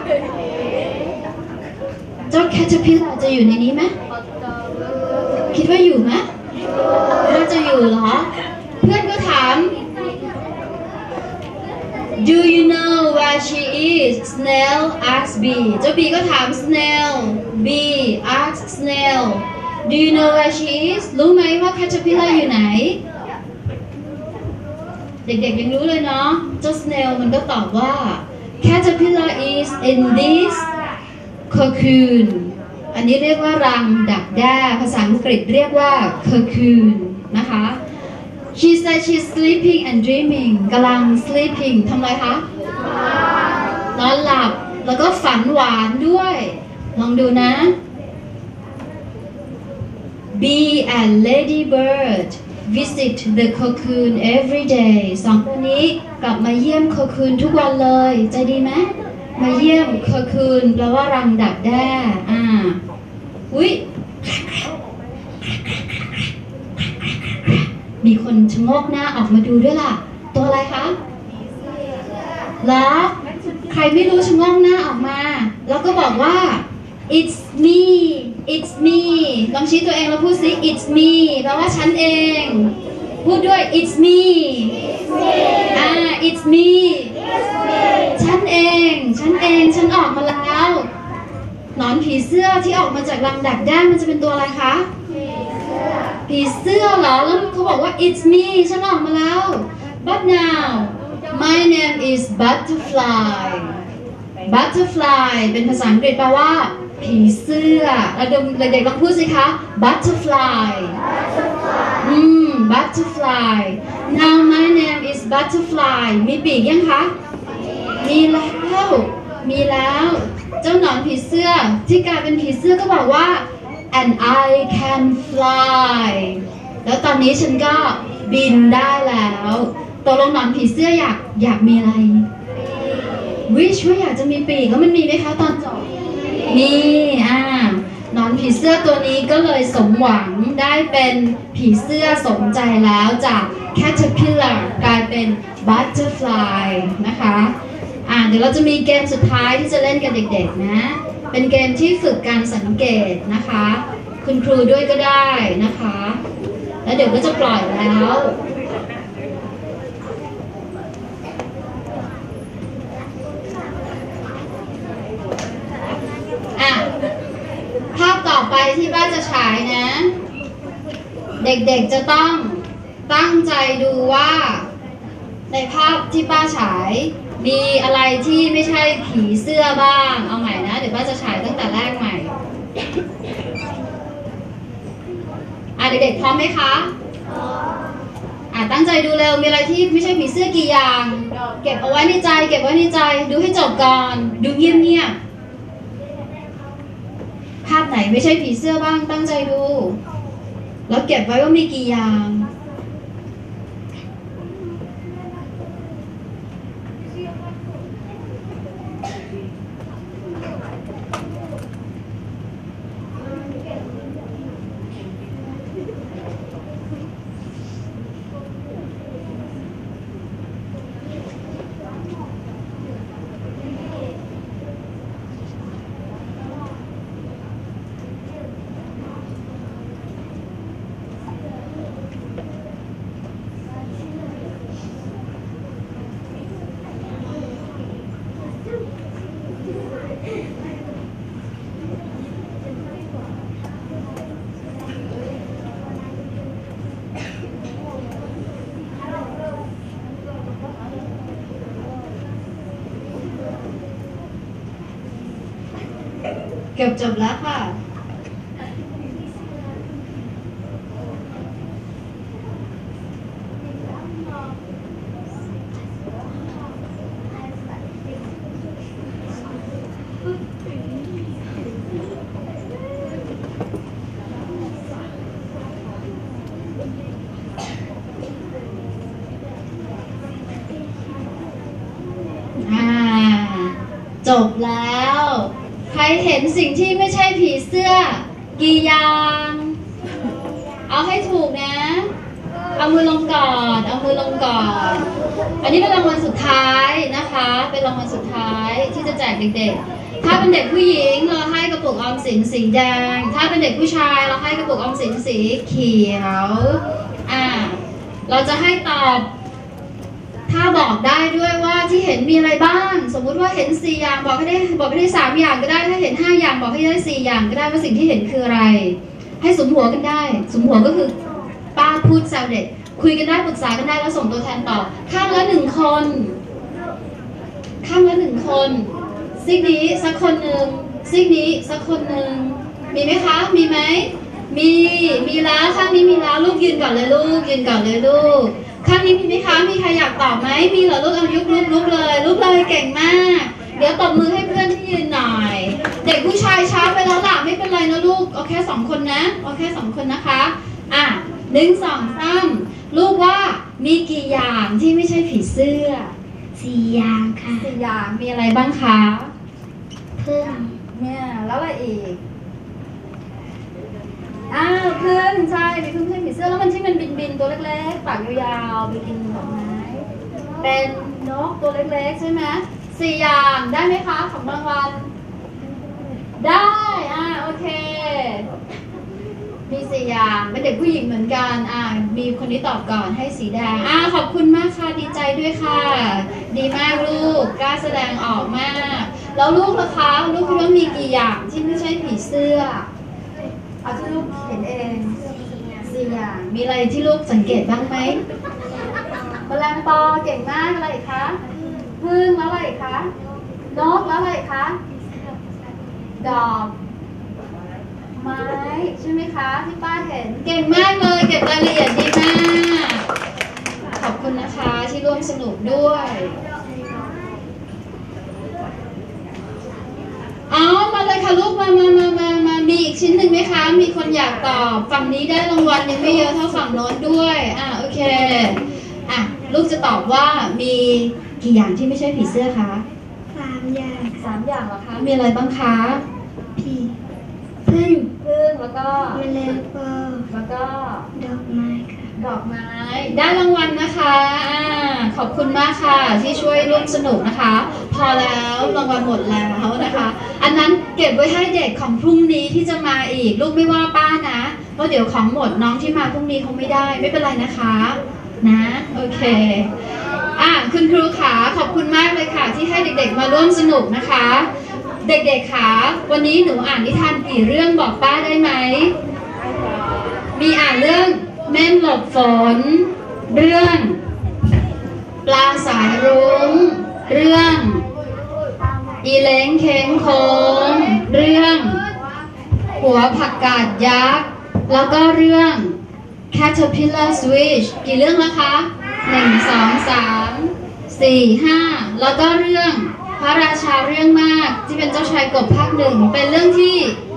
เจ้า caterpillar จะอยู่ในนี้ไหมคิดว่าอยู่ไหมน่าจะอยู่เหรอเพื่อนก็ถาม Do you know where she is? Snail asks Bee เจ้า Bee ก็ถาม Snail Bee asks Snail Do you know where she is? รู้ไหมว่า Caterpillar อยู่ไหนเด็กๆยังรู้เลยเนาะเจ้า Snail มันก็ตอบว่า Caterpillar is in this cocoon อันนี้เรียกว่ารังดักแด้ภาษาอังกฤษเรียกว่า cocoon นะคะ She said she's sleeping and dreaming กำลัง sleeping ทำอะไรคะนอนหลับแล้วก็ฝันหวานด้วยลองดูนะ Bee and Ladybird visit the cocoon every day 2ตัวนี้กลับมาเยี่ยม cocoon ทุกวันเลยใจดีไหมมาเยี่ยม cocoon แปลว่ารังดักแด้อุ๊ยมีคนชะโงกหน้าออกมาดูด้วยล่ะตัวอะไรคะเหรอใครไม่รู้ชะโงกหน้าออกมาแล้วก็บอกว่า it's me ลองชี้ตัวเองแล้วพูดสิ it's me แปลว่าฉันเองพูดด้วย it's me it's me ฉันเองฉันออกมาแล้วหนอนผีเสื้อที่ออกมาจากรังดักแด้มันจะเป็นตัวอะไรคะผีเสื้อเหรอแล้วเขาบอกว่า it's me ฉันออกมาแล้ว but now my name is butterfly เป็นภาษาอังกฤษแปลว่าผีเสื้อแล้วเด็กๆลองพูดสิคะ butterfly butterfly now my name is butterfly มีปีกยังคะมีแล้วเจ้าหนอนผีเสื้อที่กลายเป็นผีเสื้อก็บอกว่า and I can fly แล้วตอนนี้ฉันก็บินได้แล้วตกลงหนอนผีเสื้ออยากมีอะไร wish ว่าอยากจะมีปีกแล้วมันมีไหมคะตอนจบมีหนอนผีเสื้อตัวนี้ก็เลยสมหวังได้เป็นผีเสื้อสมใจแล้วจาก caterpillar กลายเป็น butterfly นะคะเดี๋ยวเราจะมีเกมสุดท้ายที่จะเล่นกับเด็กๆนะเป็นเกมที่ฝึกการสังเกตนะคะคุณครูด้วยก็ได้นะคะแล้วเดี๋ยวก็จะปล่อยแล้วภาพต่อไปที่บ้านจะฉายนะเด็กๆจะต้องตั้งใจดูว่าในภาพที่ป้าฉายมีอะไรที่ไม่ใช่ผีเสื้อบ้างเอาใหม่นะเดี๋ยวป้าจะฉายตั้งแต่แรกใหม่เด็กๆพร้อมไหมคะตั้งใจดูเร็วมีอะไรที่ไม่ใช่ผีเสื้อกี่อย่างเก็บเอาไว้ในใจเก็บไว้ในใจดูให้จบก่อนดูเงียบๆภาพไหนไม่ใช่ผีเสื้อบ้างตั้งใจดูแล้วเก็บไว้ว่ามีกี่อย่างเกือบจบแล้วค่ะจบแล้วใครเห็นสิ่งที่ไม่ใช่ผีเสื้อกี่อย่างเอาให้ถูกนะเอามือลงก่อนเอามือลงก่อนอันนี้เป็นรางวัลสุดท้ายนะคะเป็นรางวัลสุดท้ายที่จะแจกเด็กๆถ้าเป็นเด็กผู้หญิงเราให้กระปุกออมสินสีแดงถ้าเป็นเด็กผู้ชายเราให้กระปุกออมสินสีเขียวเราจะให้ตอบถ้าบอกได้ด้วยว่าที่เห็นมีอะไรบ้างสมมุติว่าเห็น4อย่างบอกให้ได้3อย่างก็ได้ถ้าเห็น5อย่างบอกให้ได้4อย่างก็ได้ว่าสิ่งที่เห็นคืออะไรให้สมหัวกันได้สมหัวก็คือป้าพูดแซวเด็กคุยกันได้ปรึกษากันได้แล้วส่งตัวแทนตอบข้างละ1คนข้างละ1คนซีกนี้สักคนหนึ่งซีกนี้สักคนหนึ่งมีไหมคะมีไหมมีแล้วข้างนี้มีแล้วลูกยืนก่อนเลยลูกยืนก่อนเลยลูกข้างนี้มีไหมคะมีใครอยากตอบไหมมีเหรอลูกเอาลุกเลยเก่งมากเดี๋ยวตบมือให้เพื่อนที่ยืนหน่อยเด็กผู้ชายช้าไปแล้วล่ะไม่เป็นไรนะลูกเอาแค่2คนนะเอาแค่2คนนะคะ1 2 3ลูกว่ามีกี่อย่างที่ไม่ใช่ผีเสื้อ 4 อย่างค่ะ 4 อย่างมีอะไรบ้างคะพึ่งเนี่ยแล้วอะไรอีกพึ่งใช่มีพึ่งไม่ใช่ผีเสื้อแล้วมันที่มันบินตัวเล็กๆปากยาวๆไปกินดอกไม้เป็นนกตัวเล็กๆใช่ไหม4 อย่างได้ไหมคะของรางวัลได้โอเคมี4 อย่างเป็นเด็กผู้หญิงเหมือนกันมีคนนี้ตอบก่อนให้สีแดงขอบคุณมากค่ะดีใจด้วยค่ะดีมากลูกกล้าแสดงออกมากแล้วลูกล่ะคะลูกคิดว่ามีกี่อย่างที่ไม่ใช่ผีเสื้อเอาที่ลูกเห็นเอง4 อย่างมีอะไรที่ลูกสังเกตบ้างไหมแมลงปอเก่งมากอะไรอีกคะพึ่งแล้วอะไรอีกคะนกแล้วอะไรอีกคะดอกไม้ใช่ไหมคะที่ป้าเห็นเก่งมากเลยเก็บรายละเอียดดีมากขอบคุณนะคะที่ร่วมสนุกด้วยมาเลยค่ะลูกมามีอีกชิ้นหนึ่งไหมคะมีคนอยากตอบฝั่งนี้ได้รางวัลยังไม่เยอะเท่าฝั่งโน้นด้วยโอเคลูกจะตอบว่ามีกี่อย่างที่ไม่ใช่ผีเสื้อคะ 3 อย่าง 3 อย่างเหรอคะมีอะไรบ้างคะผีพึ่งพึ่งแล้วก็แมลงปอแล้วก็ดอกไม้ค่ะดอกไม้ได้รางวัลนะคะขอบคุณมากค่ะที่ช่วยร่วมสนุกนะคะ พอแล้วรางวัลหมดแล้วนะคะ อันนั้นเก็บไว้ให้เด็กของพรุ่งนี้ที่จะมาอีกลูกไม่ว่าป้านะเพราะเดี๋ยวของหมดน้องที่มาพรุ่งนี้เขาไม่ได้ไม่เป็นไรนะคะนะโอเคคุณครูขาขอบคุณมากเลยค่ะที่ให้เด็กๆมาร่วมสนุกนะคะ เด็กๆขาวันนี้หนูอ่านนิทานกี่เรื่องบอกป้าได้ไหมมีอ่านเรื่องแม่นหลบฝนเรื่องปลาสายรุ้งเรื่องอีเล้งเค้งโค้งเรื่องหัวผักกาดยักษ์แล้วก็เรื่อง Caterpillar Switch กี่เรื่องแล้วคะ1 2 3 4 5แล้วก็เรื่องพระราชาเรื่องมากที่เป็นเจ้าชายกบภาคหนึ่งเป็นเรื่องที่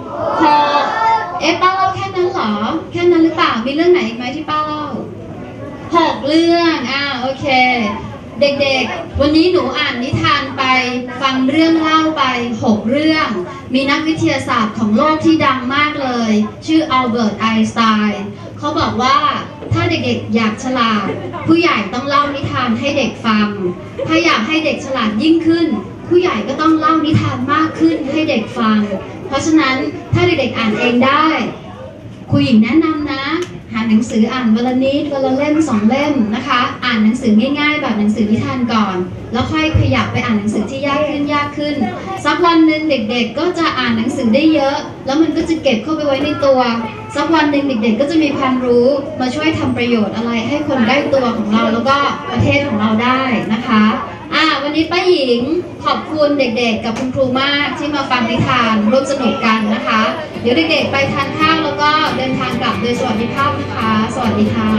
6ป้าเล่าแค่นั้นเหรอแค่นั้นหรือเปล่ามีเรื่องไหนอีกไหมที่ป้าเล่า6เรื่องโอเคเด็กๆวันนี้หนูอ่านนิทานไปฟังเรื่องเล่าไป6เรื่องมีนักวิทยาศาสตร์ของโลกที่ดังมากเลยชื่ออัลเบิร์ตไอน์สไตน์เขาบอกว่าถ้าเด็กๆอยากฉลาดผู้ใหญ่ต้องเล่านิทานให้เด็กฟังถ้าอยากให้เด็กฉลาดยิ่งขึ้นผู้ใหญ่ก็ต้องเล่านิทานมากขึ้นให้เด็กฟังเพราะฉะนั้นถ้าเด็กๆอ่านเองได้ครูหญิงแนะนำนะหาหนังสืออ่านวันละนิดวันละเล่ม2 เล่มนะคะอ่านหนังสือง่ายๆแบบหนังสือนิทานก่อนแล้วค่อยขยับไปอ่านหนังสือที่ยากขึ้นสักวันหนึ่งเด็กๆก็จะอ่านหนังสือได้เยอะแล้วมันก็จะเก็บเข้าไปไว้ในตัวสักวันหนึ่งเด็กๆก็จะมีความรู้มาช่วยทำประโยชน์อะไรให้คนใกล้ตัวของเราแล้วก็ประเทศของเราได้นะคะวันนี้ป้าหญิงขอบคุณเด็กๆกับคุณครูมากที่มาฟังนิทานร่วมสนุกกันนะคะเดี๋ยวเด็กๆไปทานข้าวแล้วก็เดินทางกลับโดยสวัสดิภาพนะคะสวัสดีค่ะ